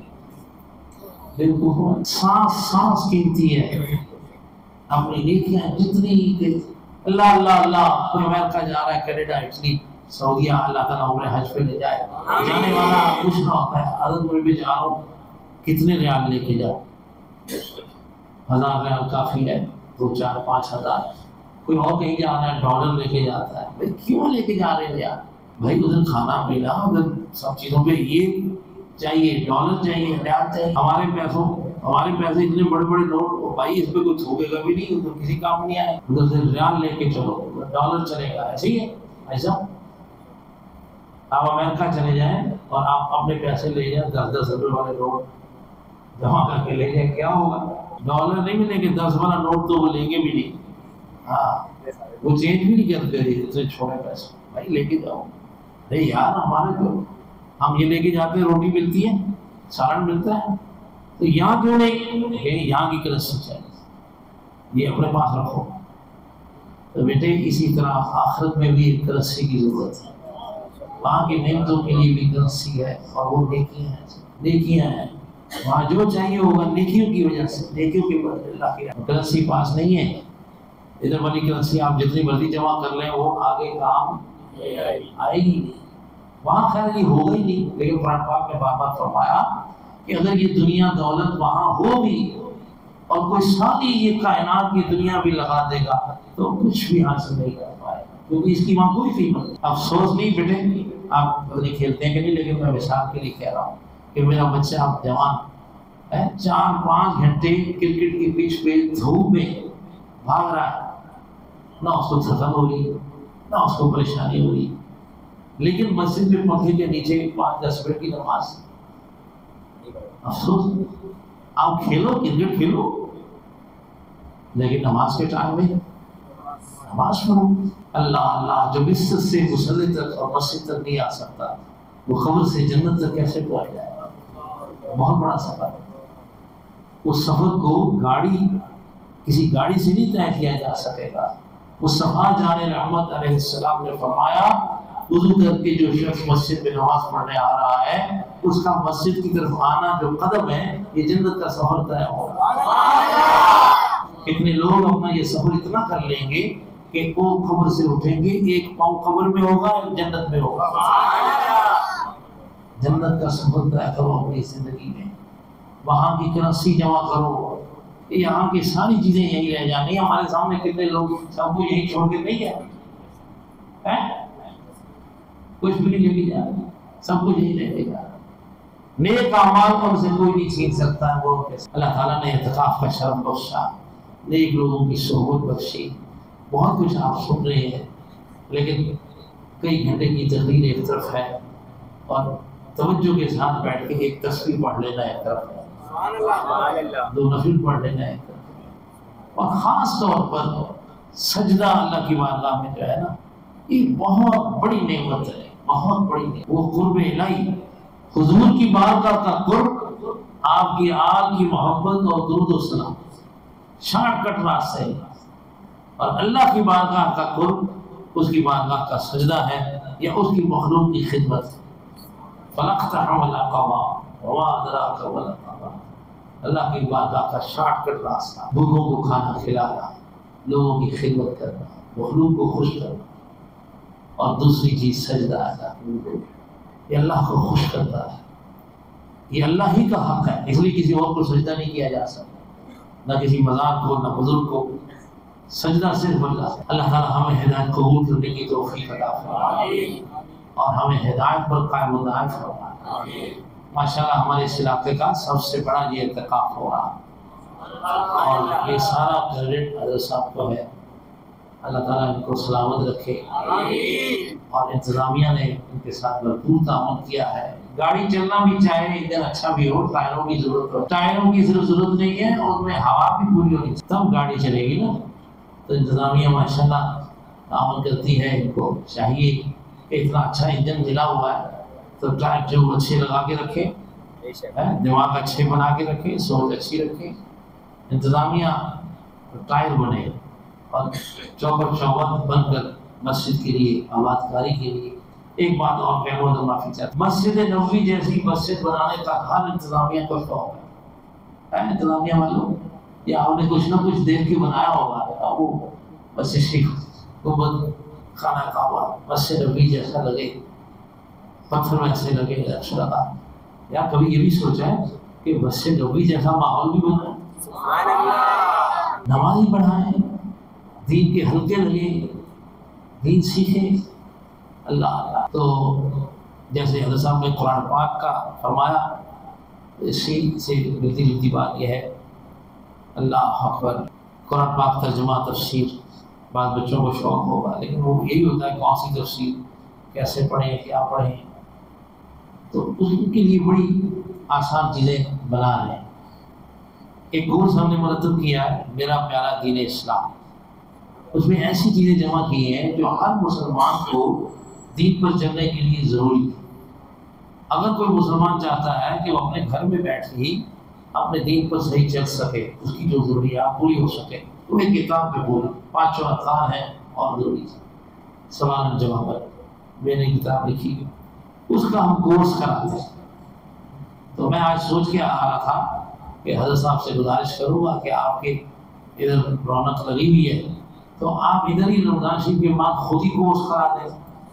Speaker 1: بالکل سانس سانس قیمتی ہے اپنی نیکیاں جتنی کہ اللہ اللہ اللہ کوئی امریکہ جا رہا ہے کینیڈا اٹلی سعودیہ اللہ تعالیٰ عمر حج پہ لے جائے جانے والا کچھ نہ ہوتا ہے حضرت میں بھی جا رہا ہوں کتنے ریال لے کے جاؤ ہزار ریال کافی ہے دو چار پانچ ہزار کوئی اور کہیں جا رہا ہے ڈالر لے کے جاتا ہے بھائی کیوں لے کے جا رہے ہیں یار بھائی ادھر کھانا پینا ادھر سب چیزوں پہ یہ چاہیے ڈالر چاہیے ریال چاہیے ہمارے پیسوں ہمارے پیسے اتنے بڑے بڑے نوٹ بھائی اس پہ کوئی تھوکے گا بھی نہیں ادھر کسی کام نہیں آئے ادھر سے ریال لے کے چلو ڈالر چلے گا ایسے ہی ہے ایسا آپ امریکہ چلے جائیں اور آپ اپنے پیسے لے جائیں دس دس روپے والے نوٹ جمع کر کے لے جائیں کیا ہوگا ڈالر نہیں ملیں گے دس والا نوٹ تو وہ لیں گے بھی نہیں ہاں وہ چینج بھی نہیں کرتے اتنے چھوڑے پیسے بھائی لے کے جاؤ نہیں یار ہمارے تو ہم یہ لے کے جاتے ہیں روٹی ملتی ہے سالن ملتا ہے تو یہاں کیوں نہیں یہاں کی کرنسی چاہیے یہ اپنے پاس رکھو تو بیٹے اسی طرح آخرت میں بھی ایک کرنسی کی ضرورت ہے وہاں کی نعمتوں کے لیے بھی کرنسی ہے اور وہ نیکیاں ہیں نیکیاں ہیں وہاں جو چاہیے ہوگا نیکیوں کی وجہ سے نیکیوں کے بدلے اللہ کی کرنسی پاس نہیں ہے ادھر والی کرنسی آپ جتنی مرضی جمع کر لیں وہ آگے کام آئے گی نہیں وہاں خیر یہ ہوگا ہی نہیں لیکن قرآن پاک نے بار بار فرمایا کہ اگر یہ دنیا دولت وہاں ہو بھی اور کوئی ساری یہ کائنات کی دنیا بھی لگا دے گا تو کچھ بھی حاصل نہیں کر پائے کیونکہ اس کی وہاں کوئی قیمت نہیں افسوس نہیں بیٹے آپ پتہ نہیں کھیلتے ہیں کہ نہیں لیکن میں مثال کے لیے کہہ رہا ہوں کہ میرا بچہ آپ جوان ہے چار پانچ گھنٹے کرکٹ کی پچ پہ دھوپ میں بھاگ رہا ہے نہ اس کو تھکن ہو رہی نہ اس کو پریشانی ہو رہی لیکن مسجد میں پنکھے کے نیچے پانچ دس منٹ کی نماز افسوس آپ کھیلو کرکٹ کھیلو لیکن نماز کے ٹائم میں نماز پڑھو اللہ اللہ جو بستر سے مصلی تک اور مسجد تک نہیں آ سکتا وہ قبر سے جنت تک کیسے پہنچ جائے گا بہت بڑا سفر ہے اس سفر کو گاڑی کسی گاڑی سے نہیں طے کیا جا سکے گا مصطفیٰ جان رحمت علیہ السلام نے فرمایا وضو کر کے جو شخص مسجد میں نماز پڑھنے آ رہا ہے اس کا مسجد کی طرف آنا جو قدم ہے یہ جنت کا سفر طے ہوگا کتنے لوگ اپنا یہ سفر اتنا کر لیں گے کہ وہ قبر سے اٹھیں گے ایک پاؤں قبر میں ہوگا ایک جنت میں ہوگا جنت کا سفر طے کرو اپنی زندگی میں وہاں کی کرنسی جمع کرو یہاں کی ساری چیزیں یہی رہ جانی ہمارے سامنے کتنے لوگ سب کو یہی چھوڑ کے نہیں گئے کچھ بھی نہیں لے کے جا رہے سب کچھ یہی لے کے جا رہے نیک اعمال کو ہم سے کوئی نہیں چھین سکتا ہے وہ اللہ تعالیٰ نے اعتکاف کا شرف بخشا نیک لوگوں کی صحبت بخشی بہت کچھ آپ سن رہے ہیں لیکن کئی گھنٹے کی تقریر ایک طرف ہے اور توجہ کے ساتھ بیٹھ کے ایک تسبیح پڑھ لینا ایک طرف ہے دو نفل پڑھ لینا ایک طرف ہے اور خاص طور پر سجدہ اللہ کی بارگاہ میں جو ہے نا یہ بہت بڑی نعمت ہے بہت بڑی نعمت وہ قرب الہی حضور کی بارگاہ کا قرب آپ کی آل کی محبت اور درود و سلام شارٹ کٹ راستے ہے اور اللہ کی بارگاہ کا قرب اس کی بارگاہ کا سجدہ ہے یا اس کی مخلوق کی خدمت ہے فَلَقْتَحَمَ الْعَقَبَةَ وَمَا أَدْرَاكَ مَا الْعَقَبَةُ اللہ کی بارگاہ کا شارٹ کٹ راستہ بھوکوں کو کھانا کھلانا لوگوں کی خدمت کرنا مخلوق کو خوش کرنا اور دوسری چیز سجدہ ادا یہ اللہ کو خوش کرتا ہے یہ اللہ ہی کا حق ہے اس لیے کسی اور کو سجدہ نہیں کیا جا سکتا نہ کسی مزار کو نہ بزرگ کو سجدہ صرف اللہ اللہ تعالیٰ ہمیں ہدایت قبول کرنے کی توفیق عطا فرمائے اور ہمیں ہدایت پر قائم و دائم فرمائے ماشاءاللہ ہمارے اس علاقے کا سب سے بڑا یہ اعتکاف ہو رہا اور یہ سارا کریڈٹ حضرت صاحب کو ہے اللہ تعالیٰ ان کو سلامت رکھے اور انتظامیہ نے ان کے ساتھ بھرپور تعاون کیا ہے گاڑی چلنا بھی چاہے انجن اچھا بھی ہو ٹائروں کی ضرورت ہو ٹائروں کی صرف ضرورت نہیں ہے اور ان میں ہوا بھی پوری ہونی چاہیے تب گاڑی چلے گی نا تو انتظامیہ ماشاءاللہ تعاون کرتی ہے ان کو چاہیے کہ اتنا اچھا انجن ملا ہوا ہے تو ٹائر جو اچھے لگا کے رکھے دماغ اچھے بنا کے رکھیں، سوچ اچھی رکھیں، انتظامیہ ٹائر بنے اور چوبٹ چوبٹ بن کر مسجد کے لیے آباد کاری کے لیے. ایک بات اور کہوں تو معافی چاہتا ہوں، مسجد نبوی جیسی مسجد بنانے کا ہر انتظامیہ کو شوق ہے. ہے انتظامیہ والوں یا ہم نے کچھ نہ کچھ دیکھ کے بنایا ہوگا، وہ مسجد شریف گنبد خانہ کعبہ مسجد نبوی جیسا لگے، پتھر ویسے لگے، اچھا لگا. یا کبھی یہ بھی سوچا ہے کہ مسجد نبوی جیسا ماحول بھی بنا، سبحان اللہ، نمازی پڑھائیں، دین کے حلقے لگے، دین سیکھیں. اللہ اللہ. تو جیسے حضرت صاحب نے قرآن پاک کا فرمایا، اسی سے ملتی جلتی بات یہ ہے. اللہ اکبر. قرآن پاک ترجمہ تفسیر بعض بچوں کو شوق ہوگا، لیکن وہ یہی ہوتا ہے کون سی تفسیر کیسے پڑھیں کیا پڑھیں. تو اس کے لیے بڑی آسان چیزیں بنا رہے ہیں. ایک کورس ہم نے مرتب کیا ہے، میرا پیارا دین اسلام. اس میں ایسی چیزیں جمع کی ہیں جو ہر مسلمان کو دین پر چلنے کے لیے ضروری ہے. اگر کوئی مسلمان چاہتا ہے کہ وہ اپنے گھر میں بیٹھ ہی اپنے دین پر صحیح چل سکے، اس کی جو ضروریات پوری ہو سکے، تو ایک کتاب پہ پوری پانچوں ارکان ہیں اور ضروری سوال جواب پر میں نے کتاب لکھی، اس کا ہم کورس کراتے ہیں. تو میں آج سوچ کے آ رہا تھا کہ حضرت صاحب سے گزارش کروں گا کہ آپ کے ادھر رونق لگی ہوئی ہے تو آپ ادھر ہی رمضان شریف کے بعد خود ہی کورس کرا دیں.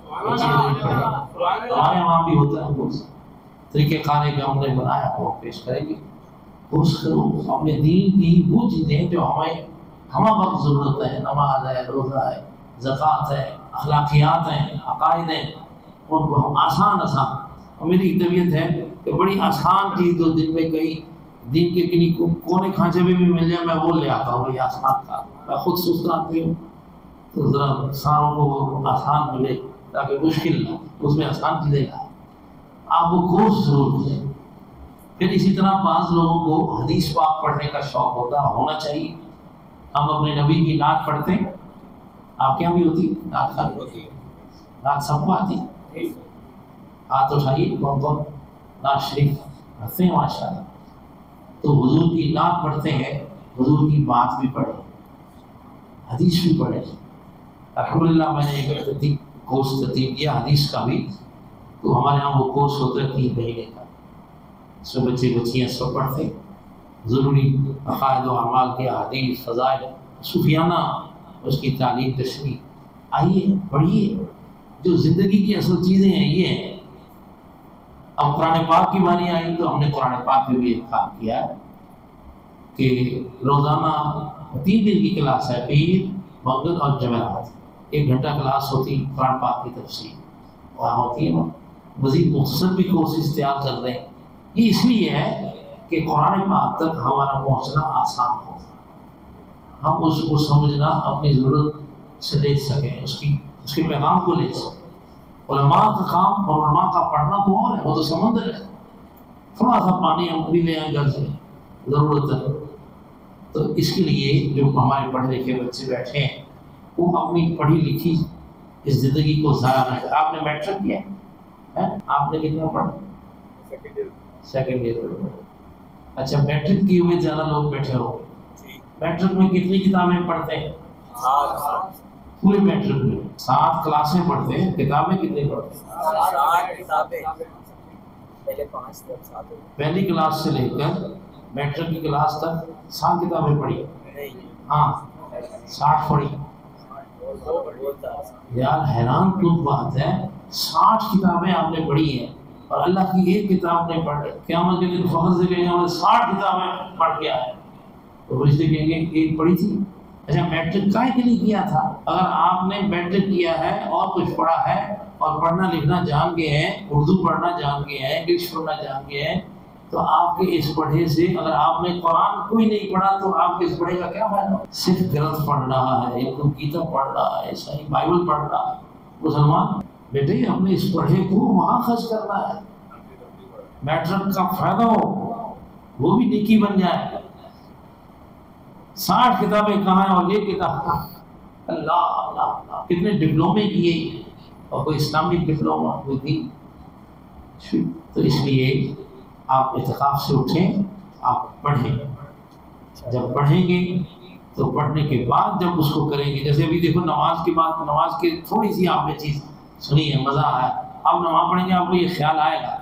Speaker 1: ہمارے وہاں بھی ہوتا ہے کورس، طریقہ کار کا ہم نے بنایا وہ پیش کریں گے. کورس کرو اپنے دین کی وہ چیزیں جو ہمیں ہمہ وقت ضرورت ہے، نماز ہے، روزہ ہے، زکوٰۃ ہے، اخلاقیات ہیں، عقائد ہیں، ان کو ہم آسان آسان. اور میری طبیعت ہے کہ بڑی آسان چیز جو دن میں کئی دین کے کنی کونے کھانچے میں بھی مل جائے میں وہ لے آتا ہوں. بڑی آسان کا میں خود سست آدمی ہوں، تو ذرا ساروں کو وہ آسان ملے تاکہ مشکل نہ اس میں آسان چیزیں لائیں. آپ وہ کورس ضرور کریں. پھر اسی طرح بعض لوگوں کو حدیث پاک پڑھنے کا شوق ہوتا ہونا چاہیے. ہم اپنے نبی کی نعت پڑھتے ہیں. آپ کے یہاں بھی ہوتی نعت خالی ہوتی ہے؟ نعت سب کو آتی؟ ہاتھ اٹھائیے کون کون نعت شریف پڑھتے ہیں ماشاء اللہ. تو حضور کی نعت پڑھتے ہیں، حضور کی بات بھی پڑھیں، حدیث بھی پڑھیں. الحمدللہ میں نے ایک ترتیب کورس ترتیب کیا حدیث کا بھی، تو ہمارے یہاں وہ کورس ہوتا ہے تین مہینے کا. اس میں بچے بچیاں سب پڑھتے ہیں، ضروری عقائد و اعمال کے حدیث فضائل صوفیانہ اس کی تعلیم تشریح. آئیے پڑھیے، جو زندگی کی اصل چیزیں ہیں یہ ہیں. اب قرآن پاک کی بانی آئی تو ہم نے قرآن پاک میں بھی ایک کام کیا ہے کہ روزانہ تین دن کی کلاس ہے، پیر منگل اور جمعرات. ایک گھنٹہ کلاس ہوتی قرآن پاک کی تفسیر وہاں ہوتی ہے. مزید مختصر بھی کورسز تیار کر رہے ہیں. یہ اس لیے ہے کہ قرآن پاک تک ہمارا پہنچنا آسان ہو، ہم اس کو سمجھنا اپنی ضرورت سے لے سکیں، اس کی اس کے پیغام کو لے سکیں. علماء کا کام اور علماء کا پڑھنا تو اور ہے، وہ تو سمندر ہے. تھوڑا سا پانی ہم بھی لے آئیں گھر سے، ضرورت ہے. تو اس کے لیے جو ہمارے پڑھے لکھے بچے بیٹھے ہیں وہ اپنی پڑھی لکھی اس زندگی کو ضائع نہ کریں. آپ نے میٹرک کیا ہے؟ آپ نے کتنا پڑھا؟ سیکنڈ ایئر پڑھا. اچھا میٹرک کیے ہوئے زیادہ لوگ بیٹھے ہو. میٹرک میں کتنی کتابیں پڑھتے ہیں؟ پورے میٹرک میں سات کلاسیں پڑھتے ہیں. کتابیں کتنی پڑھتے ہیں؟ پہلی کلاس سے لے کر میٹرک کی کلاس تک سات کتابیں پڑھی. ہاں ساٹھ پڑھی. یار حیران کن بات ہے، ساٹھ کتابیں آپ نے پڑھی ہیں اور اللہ کی ایک کتاب نہیں پڑھ. قیامت کے دن فخر سے کہیں گے ساٹھ کتابیں پڑھ کے آئے. تو اس لیے کہیں گے ایک پڑھی تھی. اچھا میٹرک کائے کے لیے کیا تھا؟ اگر آپ نے میٹرک کیا ہے اور کچھ پڑھا ہے اور پڑھنا لکھنا جان گئے ہیں، اردو پڑھنا جان گئے ہیں، انگلش پڑھنا جان گئے ہیں، تو آپ کے اس پڑھے سے اگر آپ نے قرآن کوئی نہیں پڑھا تو آپ کے اس پڑھے کا کیا فائدہ؟ صرف گرنتھ پڑھ رہا ہے، ایک گیتا پڑھ رہا ہے، صحیح بائبل پڑھ رہا ہے. مسلمان بیٹے ہم نے اس پڑھے کو وہاں خرچ کرنا ہے. میٹرک کا فائدہ ہو وہ بھی نیکی بن جائے. ساٹھ کتابیں کہاں ہیں اور یہ کتاب اللہ اللہ اللہ. کتنے ڈپلومے کیے اور کوئی اسلامک ڈپلوما کوئی تھی. تو اس لیے آپ اعتکاف سے اٹھیں، آپ پڑھیں، جب پڑھیں گے تو پڑھنے کے بعد جب اس کو کریں گے، جیسے ابھی دیکھو نماز کے بعد، نماز کے تھوڑی سی آپ نے چیز سنی ہے، مزہ آیا، آپ نماز پڑھیں گے آپ کو یہ خیال آئے گا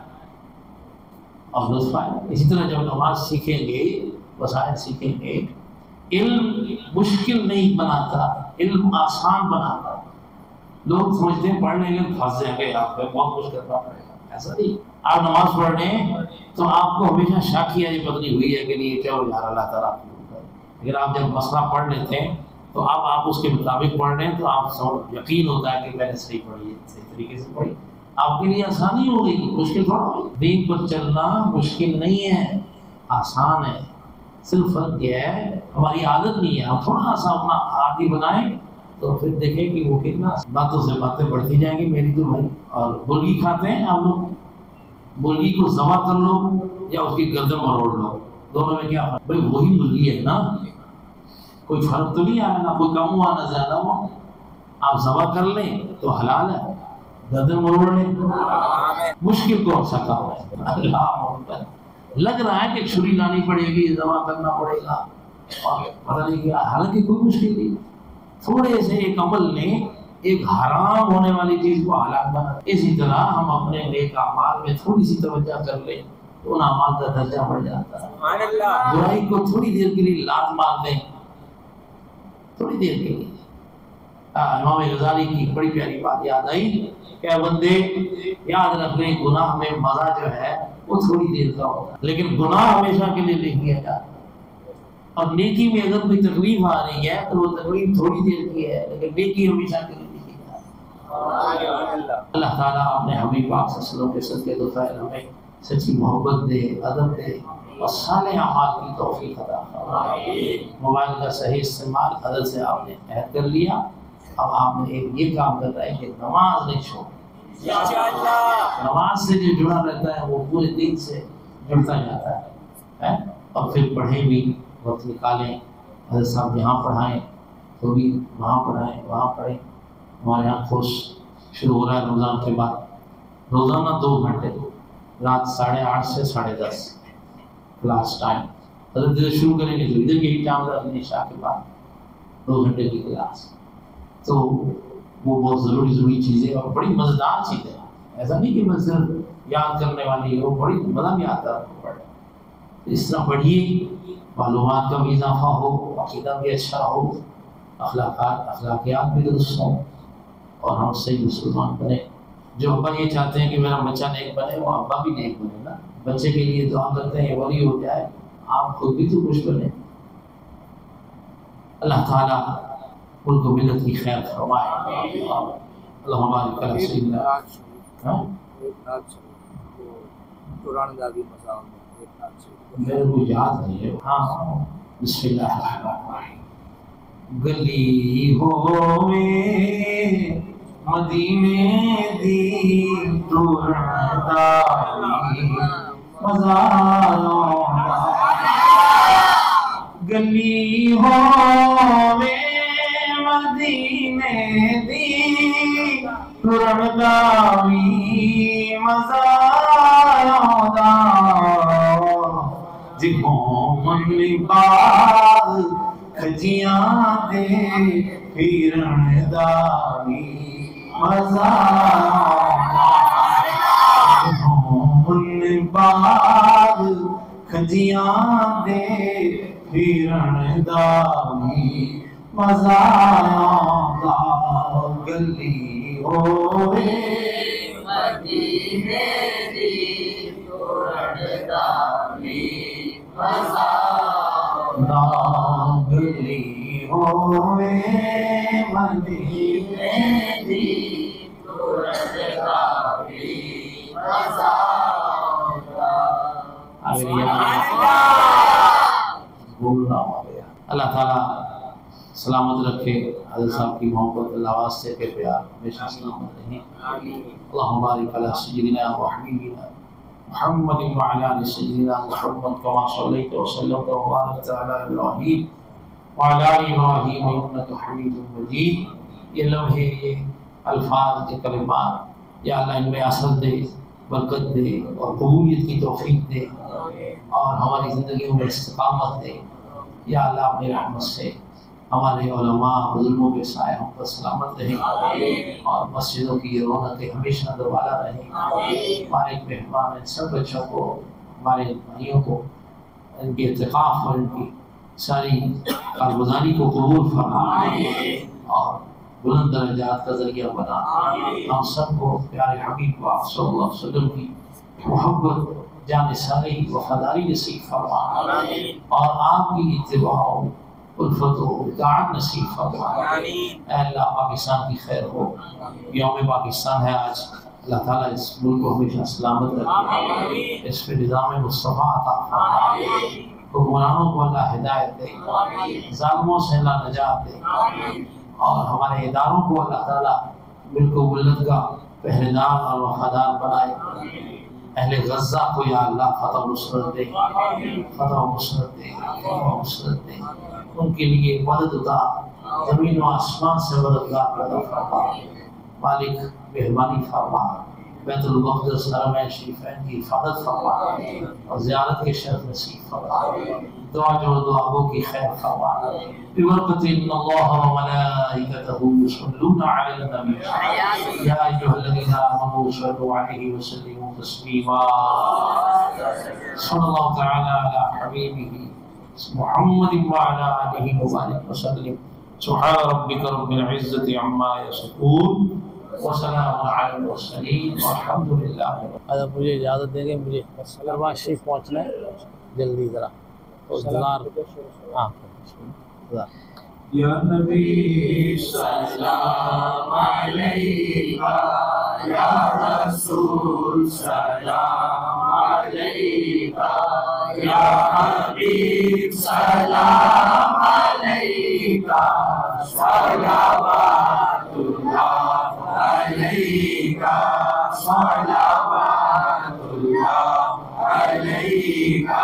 Speaker 1: اور لطف آئے گا۔ اسی طرح جب نماز سیکھیں گے، وسائل سیکھیں گے، علم مشکل نہیں بناتا، علم آسان بناتا۔ لوگ سمجھتے ہیں پڑھ لیں گے پھنس جائیں گے، آپ کو بہت کچھ کرنا پڑے گا، ایسا نہیں۔ آپ نماز پڑھ رہے ہیں تو آپ کو ہمیشہ شک کیا یہ پتہ نہیں ہوئی ہے کہ نہیں، کیا ہو یار اللہ تعالیٰ۔ لیکن آپ جب مسئلہ پڑھ لیتے ہیں تو اب آپ اس کے مطابق پڑھ رہے ہیں تو آپ یقین ہوتا ہے کہ میں نے صحیح پڑھی ہے، صحیح طریقے سے پڑھی، آپ کے لیے آسانی ہو گئی، مشکل تھوڑا ہوگی۔ دین پر چلنا مشکل نہیں ہے، آسان ہے، صرف فرق یہ ہے ہماری عادت نہیں ہے۔ ہم تھوڑا سا اپنا عادی بنائیں تو پھر دیکھیں کہ وہ کتنا باتوں سے باتیں بڑھتی جائیں گی میری تو بھائی۔ اور مرغی کھاتے ہیں آپ لوگ، مرغی کو ذبح کر لو یا اس کی گردن مروڑ لو، دونوں میں کیا فرق؟ بھائی وہی مرغی ہے نا، کوئی فرق تو نہیں آیا، نہ کوئی کم ہوا نہ زیادہ ہوا۔ آپ ذبح کر لیں تو حلال ہے، گردن مروڑ لیں مشکل کون سا کام ہے؟ اللہ لگ رہا ہے کہ چھری لانی پڑے گی، ذبح کرنا پڑے گا، اور پتہ نہیں کیا، حالانکہ کوئی مشکل نہیں۔ تھوڑے سے ایک عمل نے ایک حرام ہونے والی چیز کو حلال بنا۔ اسی طرح ہم اپنے نیک اعمال میں تھوڑی سی توجہ کر لیں تو ان اعمال کا درجہ بڑھ جاتا ہے۔ برائی کو تھوڑی دیر کے لیے لات مار دیں، تھوڑی دیر کے لیے۔ امام غزالی کی بڑی پیاری بات یاد آئی کہ بندے یاد رکھ لیں، گناہ میں مزہ جو ہے وہ تھوڑی دیر کا ہوتا ہے، لیکن گناہ ہمیشہ کے لیے نہیں کیا جاتا۔ اور نیکی میں اگر کوئی تکلیف آ رہی ہے تو وہ تکلیف تھوڑی دیر کی ہے، لیکن نیکی ہمیشہ کے لیے نہیں کی جاتی۔ اللہ تعالیٰ اپنے حبیب پاک صلی اللہ علیہ وسلم کے صدقے تو خیر ہمیں سچی محبت دے، ادب دے اور صالح اعمال کی توفیق عطا فرمائے۔ موبائل کا صحیح استعمال حضرت سے آپ نے عہد کر لیا، اب آپ نے ایک یہ کام کرنا ہے کہ نماز نہیں چھوڑ، نماز سے جو جڑا رہتا ہے وہ پورے دن سے جڑتا جاتا ہے، اور پھر پڑھیں بھی، وقت نکالیں، حضرت صاحب جہاں پڑھائیں تو بھی وہاں پڑھائیں، وہاں پڑھیں۔ ہمارے یہاں کورس شروع ہو رہا ہے رمضان کے بعد، روزانہ دو گھنٹے، رات ساڑھے آٹھ سے ساڑھے دس کلاس ٹائم۔ حضرت ادھر شروع کریں گے تو ادھر یہی ٹائم رکھیں، عشاء کے بعد دو گھنٹے کی کلاس، تو وہ بہت ضروری ضروری چیزیں اور بڑی مزیدار چیزیں ہیں۔ ایسا نہیں کہ میں صرف یاد کرنے والی ہو، بڑی مزہ بھی آتا ہے پڑھنے۔ اس طرح پڑھیے، معلومات کا بھی اضافہ ہو، عقیدہ بھی اچھا ہو، اخلاقات اخلاقیات بھی درست ہوں، اور ہم صحیح مسلمان بنے۔ جو ابا یہ چاہتے ہیں کہ میرا بچہ نیک بنے، وہ ابا بھی نیک بنے نا، بچے کے لیے دعا کرتے ہیں ولی ہو جائے، آپ خود بھی تو خوش بنے۔ اللہ تعالیٰ ان کو ملت کی خیر فرمائے۔ اللہم بارک علی سیدنا۔ میرے کو یاد نہیں ہے، ہاں بسم اللہ الرحمن الرحیم۔ گلی ہوے مدینے دی ٹورداری مزاروں، گلی ہوے مدینے دی ٹورداری مزاروں دا، جہوں من بار کھجیاں دے پھرن داری مزاروں دا، جہوں من بار کھجیاں دے پھرن داری مزاروں دا، گلی ہوے مدینے دی ٹورداری مزاروں دا، گلی ہوے مدینے دی ٹورداری مزاروں دا۔ اللہ تعالیٰ سلامت رکھے، حضرت صاحب کی محبت، اللہ واسطے کے پیار ہمیشہ سلامت رہیں۔ اللہم بارک علی سیدنا و حبیبنا محمد وعلی آل سیدنا محمد کما صلیت وسلمت وبارکت علی ابراہیم وعلی آل ابراہیم انک حمید مجید۔ یہ لمحے، یہ الفاظ، یہ کلمات، یا اللہ ان میں اثر دے، برکت دے اور قبولیت کی توفیق دے اور ہماری زندگیوں میں استقامت دے۔ یا اللہ اپنی رحمت سے ہمارے علماء بزرگوں کے سائے ہم پر سلامت رہیں اور مسجدوں کی رونقیں ہمیشہ دوبارہ رہیں۔ ہمارے مہمان ان سب بچوں کو، ہمارے بھائیوں کو، ان کے اتقاف اور ان کی ساری کارگزاری کو قبول فرما اور بلند درجات کا ذریعہ بنا۔ ہم سب کو پیارے حبیب پاک صلی اللہ علیہ وسلم کی محبت، جانثاری، وفاداری نصیب فرما اور آپ کی اتباع و الفت و اطاعت نصیب فرما۔ اے اللہ پاکستان کی خیر ہو۔ یوم پاکستان ہے آج، اللہ تعالیٰ اس ملک کو ہمیشہ سلامت رکھے، اس پہ نظام مصطفیٰ عطا فرما، حکمرانوں کو اللہ ہدایت دے، ظالموں سے اللہ نجات دے اور ہمارے اداروں کو اللہ تعالیٰ ملک و ملت کا پہرے دار اور وفادار بنائے۔ اہل غزہ کو یا اللہ فتح و نصرت دے، فتح و نصرت دے، فتح و نصرت دے، ان کے لیے مدد عطا، زمین و آسمان سے مددگار پیدا فرما۔ مالک مہربانی فرما، بیت المقدس حرمین شریفین کی حفاظت فرما اور زیارت کے شرف نصیب فرما۔ دعا جو دعاؤں کی خیر فرما۔ ببرکۃ ان اللہ وملائکتہ یصلون علی النبی یا ایھا الذین آمنوا صلوا علیہ وسلموا تسلیما۔ صلی اللہ تعالی علی حبیبہ محمد وعلی آلہ وبارک وسلم۔ سبحان ربک رب العزۃ عما یصفون وسلام علی المرسلین والحمد للہ۔ اب مجھے اجازت دیں گے، مجھے دربار شریف پہنچنا ہے جلدی ذرا، انتظار۔ ہاں
Speaker 2: یا نبی سلام علیکہ، یا رسول سلام علیکہ، یا حبیب سلام علیکہ، صلوات اللہ علیکہ، صلوات اللہ علیکہ،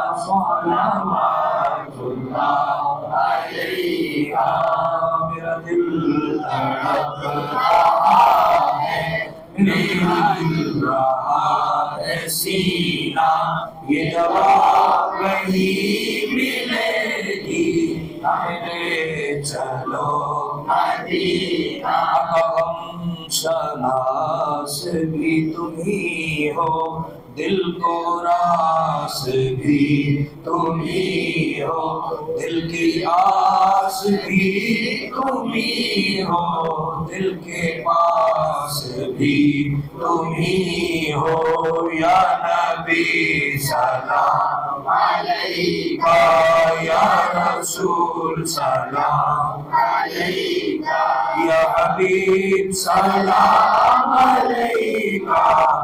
Speaker 2: صلوات اللہ علیکہ۔ میرا دل تڑپ رہا ہے، میرا دل رہا ہے سینہ، یہ دوا کہیں ملے گی، ہمیں چلو مدینہ۔ ہم شناس بھی تم ہی ہو، دل کو راس بھی تم ہی ہو، دل کی آس بھی تم ہی ہو، دل کے پاس بھی تم ہی ہو۔ یا نبی سلام علیکہ، یا رسول سلام علیکہ، یا حبیب سلام علیکہ،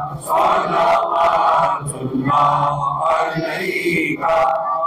Speaker 2: صلوات اللہ علیکہ،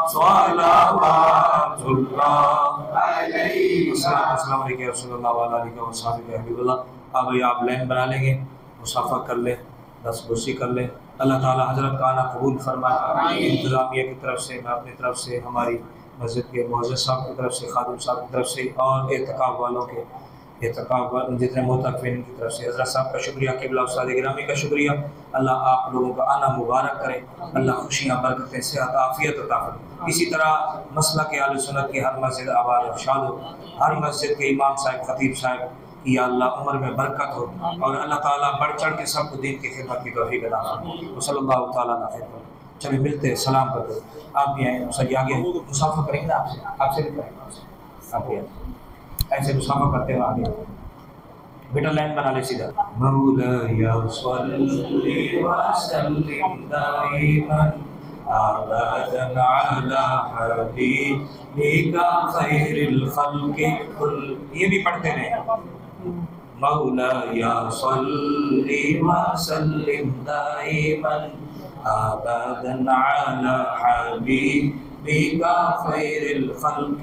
Speaker 2: صلوات اللہ علیکہ۔ السلام علیکم و رسول اللہ علیہ وسلم۔ حبیب اللہ، اب آپ لائن بنا لیں گے، مصافحہ کر لیں، دس گوشی کر لیں۔ اللہ تعالی حضرت کا آنا قبول فرمائے۔ انتظامیہ کی طرف سے، میں اپنی طرف سے، ہماری مسجد کے معزز صاحب کی طرف سے، خادم صاحب کی طرف سے اور اعتکاف والوں کے اعتکاف جتنے متقین کی طرف سے، حضرت صاحب کا شکریہ، قبلہ استاد گرامی کا شکریہ۔ اللہ آپ لوگوں کا آنا مبارک کرے، اللہ خوشیاں، برکتیں، صحت، عافیت عطا فرمائے۔ اسی طرح مسلک اہل سنت کی ہر مسجد آباد و شاد ہو، ہر مسجد کے امام صاحب، خطیب صاحب کی یا اللہ عمر میں برکت ہو اور اللہ تعالیٰ بڑھ چڑھ کے سب کو دین کی خدمت کی توفیق عطا فرمائے۔ صلی اللہ تعالیٰ علیہ وسلم۔ چلے ملتے ہیں، سلام کرتے ہیں۔ آپ بھی آئیں، سر آگے مسافہ کریں گے نا، آپ سے آپ سے بھی کریں گے، آپ بھی ایسے مسافہ کرتے ہوئے آگے بیٹا لائن بنا لے سیدھا۔ مولاي صل وسلم دائما ابدا على حبيبك خير الخلق كل، یہ بھی پڑھتے رہیں۔ مولاي صل وسلم دائما ابدا على حبيبك خير الخلق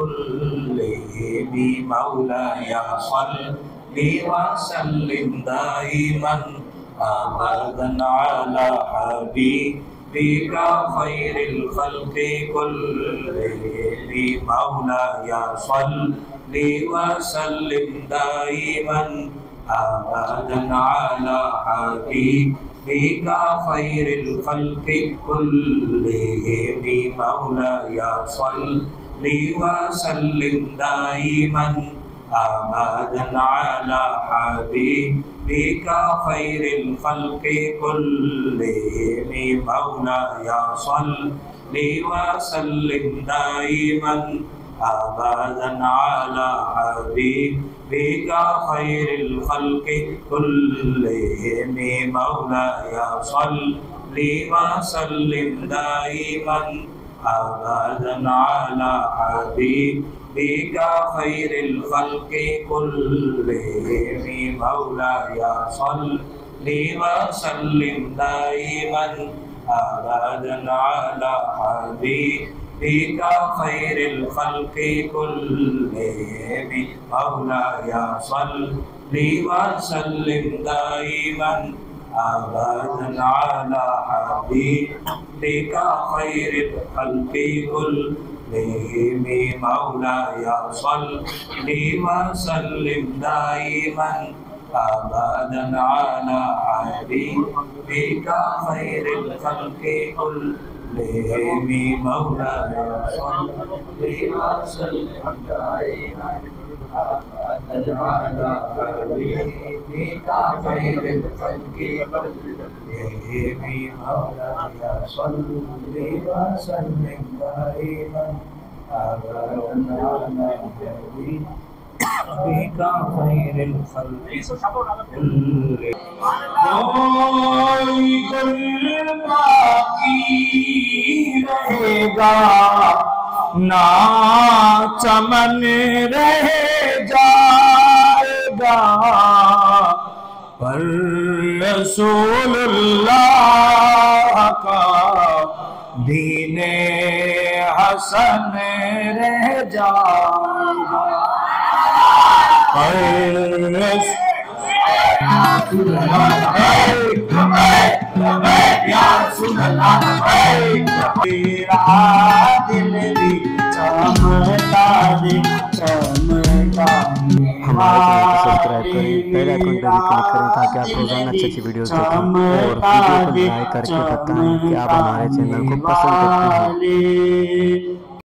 Speaker 2: كلهم، مولاي صل وسلم دائما ابدا على حبيبك خير الخلق كلهم، مولاي صل وسلم دائما أبدا على حبيبك خير الخلق كلهم مولاي صل وسلم دائما أبدا على حبيبك خير الخلق كلهم مولاي صل وسلم دائما أبدا على حبيبك خير الخلق كلهم مولاي صل وسلم دائما أبدا على حبيبك خير الخلق كلهم مولاي صل وسلم دائما أبدا على حبيبك خير الخلق كلهم مولاي صل وسلم دائما أبدا على حبيبك خير الخلق كلهم مولاي صل وسلم دائما أبدا على حبيبك خير الخلق كلهم مولاي صل وسلم دائما أبدا على حبيبك خير الخلق كلهم مولاي صل وسلم دائما أبدا على حبيبك بك خير الخلق کوئی گل باقی رہے گا نہ چمن رہ جائے گا پر رسول اللہ کا دین حسن رہ جائے گا
Speaker 3: ہمارے چینل کو سبسکرائب کریں، بیل آئیکن پہ بھی کلک کریں تاکہ آپ روزانہ اچھی اچھی ویڈیوز دیکھیں، اور ویڈیو کو لائک کر کے بتائیں کہ آپ ہمارے چینل کو پسند کرتے ہیں۔